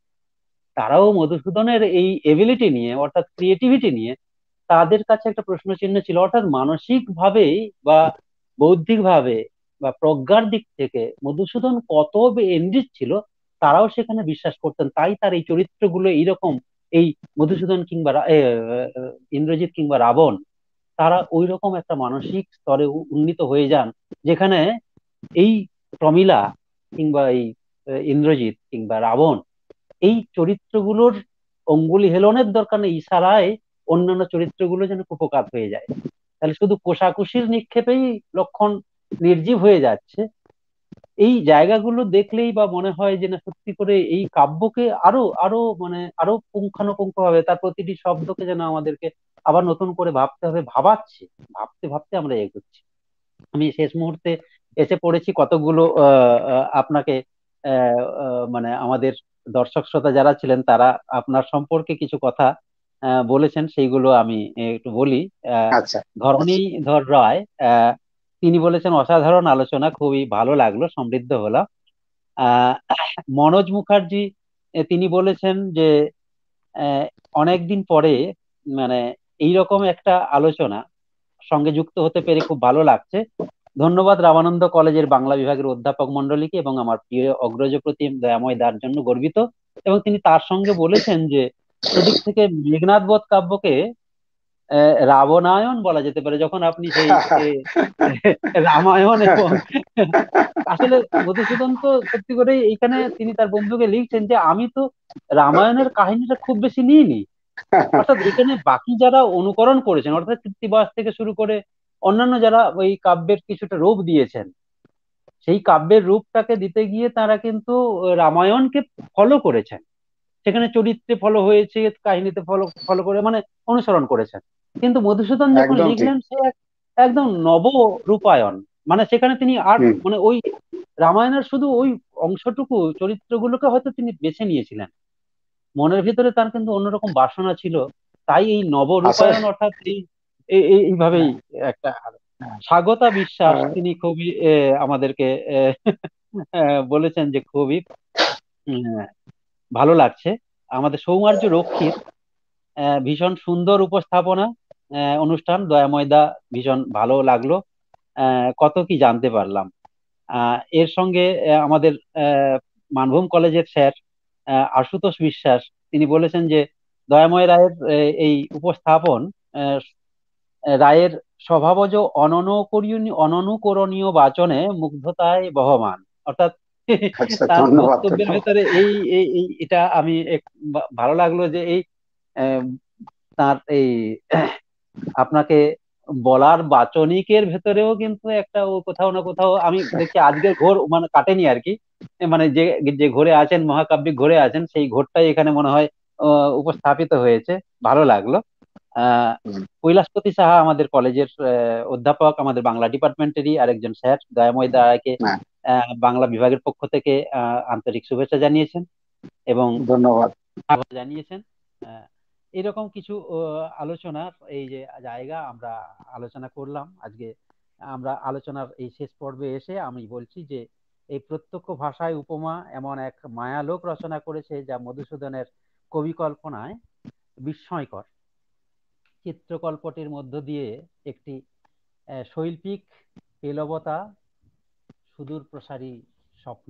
তারাও মধুসূদনের এই এবিলিটি নিয়ে, অর্থাৎ ক্রিয়েটিভিটি নিয়ে তাদের কাছে একটা প্রশ্ন চিহ্ন ছিল। অর্থাৎ মানসিক ভাবে বা বৌদ্ধিক ভাবে বা প্রজ্ঞার দিক থেকে মধুসূদন কত এনরিচ ছিল, তারাও সেখানে বিশ্বাস করতেন। তাই তার এই চরিত্রগুলো এইরকম, এই মধুসূদন কিংবা রা- এ, আহ, ইন্দ্রজিৎ কিংবা রাবণ, তারা ওই রকম একটা মানসিক স্তরে উ- উন্নীত হয়ে যান, যেখানে এই প্রমিলা কিংবা এই আহ, ইন্দ্রজিৎ কিংবা রাবণ, এই চরিত্রগুলোর অঙ্গুলি হেলনের দরকার নেই, ইশারায় অন্যান্য চরিত্রগুলো যেন কুপকাত হয়ে যায়। তাহলে শুধু কোষাকুষির নিক্ষেপেই লক্ষণ নির্জীব হয়ে যাচ্ছে। এই জায়গাগুলো দেখলেই বা মনে হয় যে না, সত্যি করে এই কাব্যকে আরো আরো মানে আরো পুঙ্খানুপুঙ্খ ভাবে তার প্রতিটি শব্দকে যেন আমাদেরকে আবার নতুন করে ভাবতে হবে, ভাবাচ্ছে। ভাবতে ভাবতে আমরা এগোচ্ছি। আমি শেষ মুহূর্তে এসে পড়েছি কতগুলো আহ, আহ, আপনাকে আহ, আহ, মানে আমাদের দর্শক শ্রোতা যারা ছিলেন তারা আপনার সম্পর্কে কিছু কথা আহ, বলেছেন, সেইগুলো আমি একটু বলি। আহ, আচ্ছা। ধরণীধর রায়, আহ, তিনি বলেছেন অসাধারণ আলোচনা, খুবই ভালো লাগলো, সমৃদ্ধ হলাম। আহ মনোজ মুখার্জি, এ, তিনি বলেছেন যে আহ, অনেকদিন পরে মানে এইরকম একটা আলোচনা সঙ্গে যুক্ত হতে পেরে খুব ভালো লাগছে। ধন্যবাদ রামানন্দ কলেজের বাংলা বিভাগের অধ্যাপক মন্ডলীকে এবং আমার প্রিয় অগ্রজ প্রতিম দয়াময় দার জন্য গর্বিত। এবং তিনি তার সঙ্গে বলেছেন যে এদিক থেকে মেঘনাদ বধ কাব্যকে আহ, রাবণায়ন বলা যেতে পারে, যখন আপনি সেই এ, রামায়ণ এবং আসলে মধুসূদন তো সত্যি করে এইখানে তিনি তার বন্ধুকে লিখছেন যে আমি তো রামায়ণের কাহিনীটা খুব বেশি নিইনি। অর্থাৎ এখানে বাকি যারা অনুকরণ করেছেন, অর্থাৎ কৃত্তিবাস থেকে শুরু করে অন্যান্য যারা ওই কাব্যের কিছুটা রূপ দিয়েছেন, সেই কাব্যের রূপটাকে দিতে গিয়ে তারা কিন্তু রামায়ণকে ফলো করেছেন। সেখানে চরিত্রে ফলো হয়েছে, কাহিনীতে ফলো ফলো করে মানে অনুসরণ করেছেন। কিন্তু মধুসূদন যখন একদম ঠিক। লিখলেন সে এক- একদম নব রূপায়ণ, মানে সেখানে তিনি আর হুম। মানে ওই রামায়ণের শুধু ওই অংশটুকু চরিত্রগুলোকে হয়তো তিনি বেছে নিয়েছিলেন, মনের ভিতরে তার কিন্তু অন্যরকম বাসনা ছিল। তাই এই আসলে নবরূপায়ণ অর্থাৎ এই এই- এই- এইভাবেই একটা স্বাগতা বিশ্বাস আহ, তিনি খুবই আহ, আমাদেরকে আহ, আহ, বলেছেন যে খুবই উম, ভালো লাগছে। আমাদের সৌমার্য রক্ষীর আহ, ভীষণ সুন্দর উপস্থাপনা, আহ, অনুষ্ঠান দয়াময়দা, ভীষণ ভালো লাগলো। আহ, কত কি জানতে পারলাম। আহ, এর সঙ্গে আহ, আমাদের আহ, মানভূম কলেজের স্যার আহ, আশুতোষ বিশ্বাস, তিনি বলেছেন যে দয়াময় রায়ের আহ, এই উপস্থাপন আহ, রায়ের স্বভাবজ অননুকরণীয় অননুকরণীয় বাচনে মুগ্ধতায় বহমান। অর্থাৎ আচ্ছা, তার ধন্যবাদ বক্তব্যের ধন্যবাদ। ভেতরে এই এই এই- এটা আমি এক- ভা- ভালো লাগলো যে এই আহ, তার এই আপনাকে বলার বাচনিকের ভেতরেও কিন্তু একটা ও কোথাও না কোথাও আমি দেখছি আজকের ঘোর মানে কাটেনি আর কি। এ মানে যে যে ঘোরে আছেন, মহাকাব্যিক ঘোরে আছেন, সেই ঘোরটাই এখানে মনে হয় আহ, উপস্থাপিত হয়েছে। ভালো লাগলো। আহ হুম। কৈলাসপতি সাহা আমাদের কলেজের আহ, অধ্যাপক, আমাদের বাংলা ডিপার্টমেন্টেরই আরেকজন স্যার, দয়াময় দাকে হ্যাঁ, আহ, বাংলা বিভাগের পক্ষ থেকে আহ, আন্তরিক শুভেচ্ছা জানিয়েছেন এবং ধন্যবাদ। স্বাগত জানিয়েছেন। আহ, এরকম কিছু আহ, আলোচনার এই যে জায়গা আমরা আলোচনা করলাম আজকে। আমরা আলোচনার এই শেষ পর্বে এসে আমি বলছি যে এই প্রত্যক্ষ ভাষায় উপমা এমন এক মায়ালোক রচনা করেছে যা মধুসূদনের কবি কল্পনায় বিস্ময়কর। চিত্রকল্পটির মধ্য দিয়ে একটি আহ, শৈল্পিক পেলবতা, সুদূর প্রসারী স্বপ্ন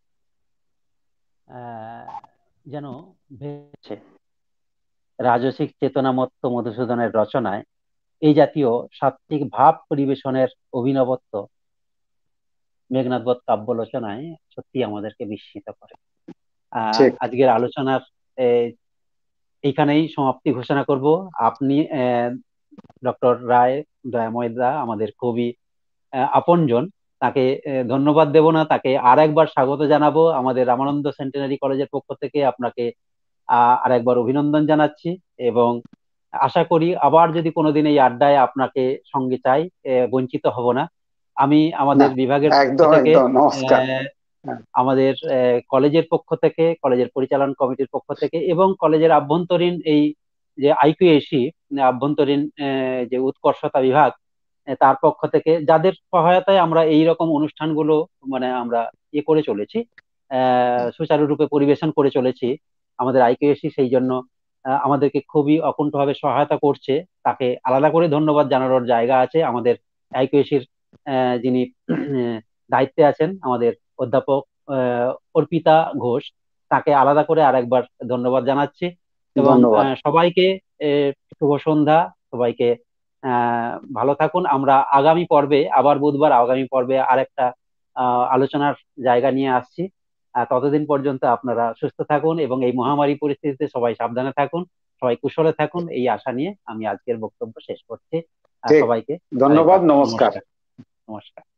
আহ যেন ভেসেছে। রাজসিক চেতনামত্ত মধুসূদনের রচনায় এই জাতীয় সাত্ত্বিক ভাব পরিবেশনের অভিনবত্ব মেঘনাদ বধ কাব্য রচনায় সত্যি আমাদেরকে বিস্মিত করে। আহ ঠিক। আজকের আলোচনার আহ, এইখানেই সমাপ্তি ঘোষণা করব। আপনি ডক্টর রায় দয়াময় দা আমাদের খুবই আহ, আপনজন। তাকে আহ, ধন্যবাদ দেব না, তাকে আর একবার স্বাগত জানাবো আমাদের রামানন্দ সেন্টেনারি কলেজের পক্ষ থেকে। আপনাকে আহ, আর একবার অভিনন্দন জানাচ্ছি এবং আশা করি আবার যদি কোনোদিন এই আড্ডায় আপনাকে সঙ্গে চাই, আহ, বঞ্চিত হব না। আমি না, আমাদের বিভাগের পক্ষ একদম থেকে একদম নমস্কার। আহ, হ্যাঁ, আমাদের আহ, কলেজের পক্ষ থেকে, কলেজের পরিচালন কমিটির পক্ষ থেকে এবং কলেজের আভ্যন্তরীণ এই যে আইকিউএসি আভ্যন্তরীণ আহ, যে উৎকর্ষতা বিভাগ, আহ, তার পক্ষ থেকে, যাদের সহায়তায় আমরা এই রকম অনুষ্ঠানগুলো মানে আমরা ইয়ে করে চলেছি, আহ সুচারুরূপে পরিবেশন করে চলেছি। আমাদের আইকিউএসি সেই জন্য আহ, আমাদেরকে খুবই অকুণ্ঠভাবে সহায়তা করছে। তাকে আলাদা করে ধন্যবাদ জানানোর জায়গা আছে। আমাদের আইকিউএসির যিনি আহ, দায়িত্বে আছেন আমাদের অধ্যাপক আহ, অর্পিতা ঘোষ, তাকে আলাদা করে আরেকবার ধন্যবাদ জানাচ্ছি। এবং ধন্যবাদ। আহ, সবাইকে আহ, শুভ সন্ধ্যা। সবাইকে আহ ভালো থাকুন। আমরা আগামী পর্বে আবার বুধবার আগামী পর্বে আরেকটা আহ আলোচনার জায়গা নিয়ে আসছি। আহ, ততদিন পর্যন্ত আপনারা সুস্থ থাকুন এবং এই মহামারী পরিস্থিতিতে সবাই সাবধানে থাকুন, সবাই কুশলে থাকুন, এই আশা নিয়ে আমি আজকের বক্তব্য শেষ করছি। আহ, ঠিক। সবাইকে ধন্যবাদ, আরেকবার নমস্কার। নমস্কার। নমস্কার।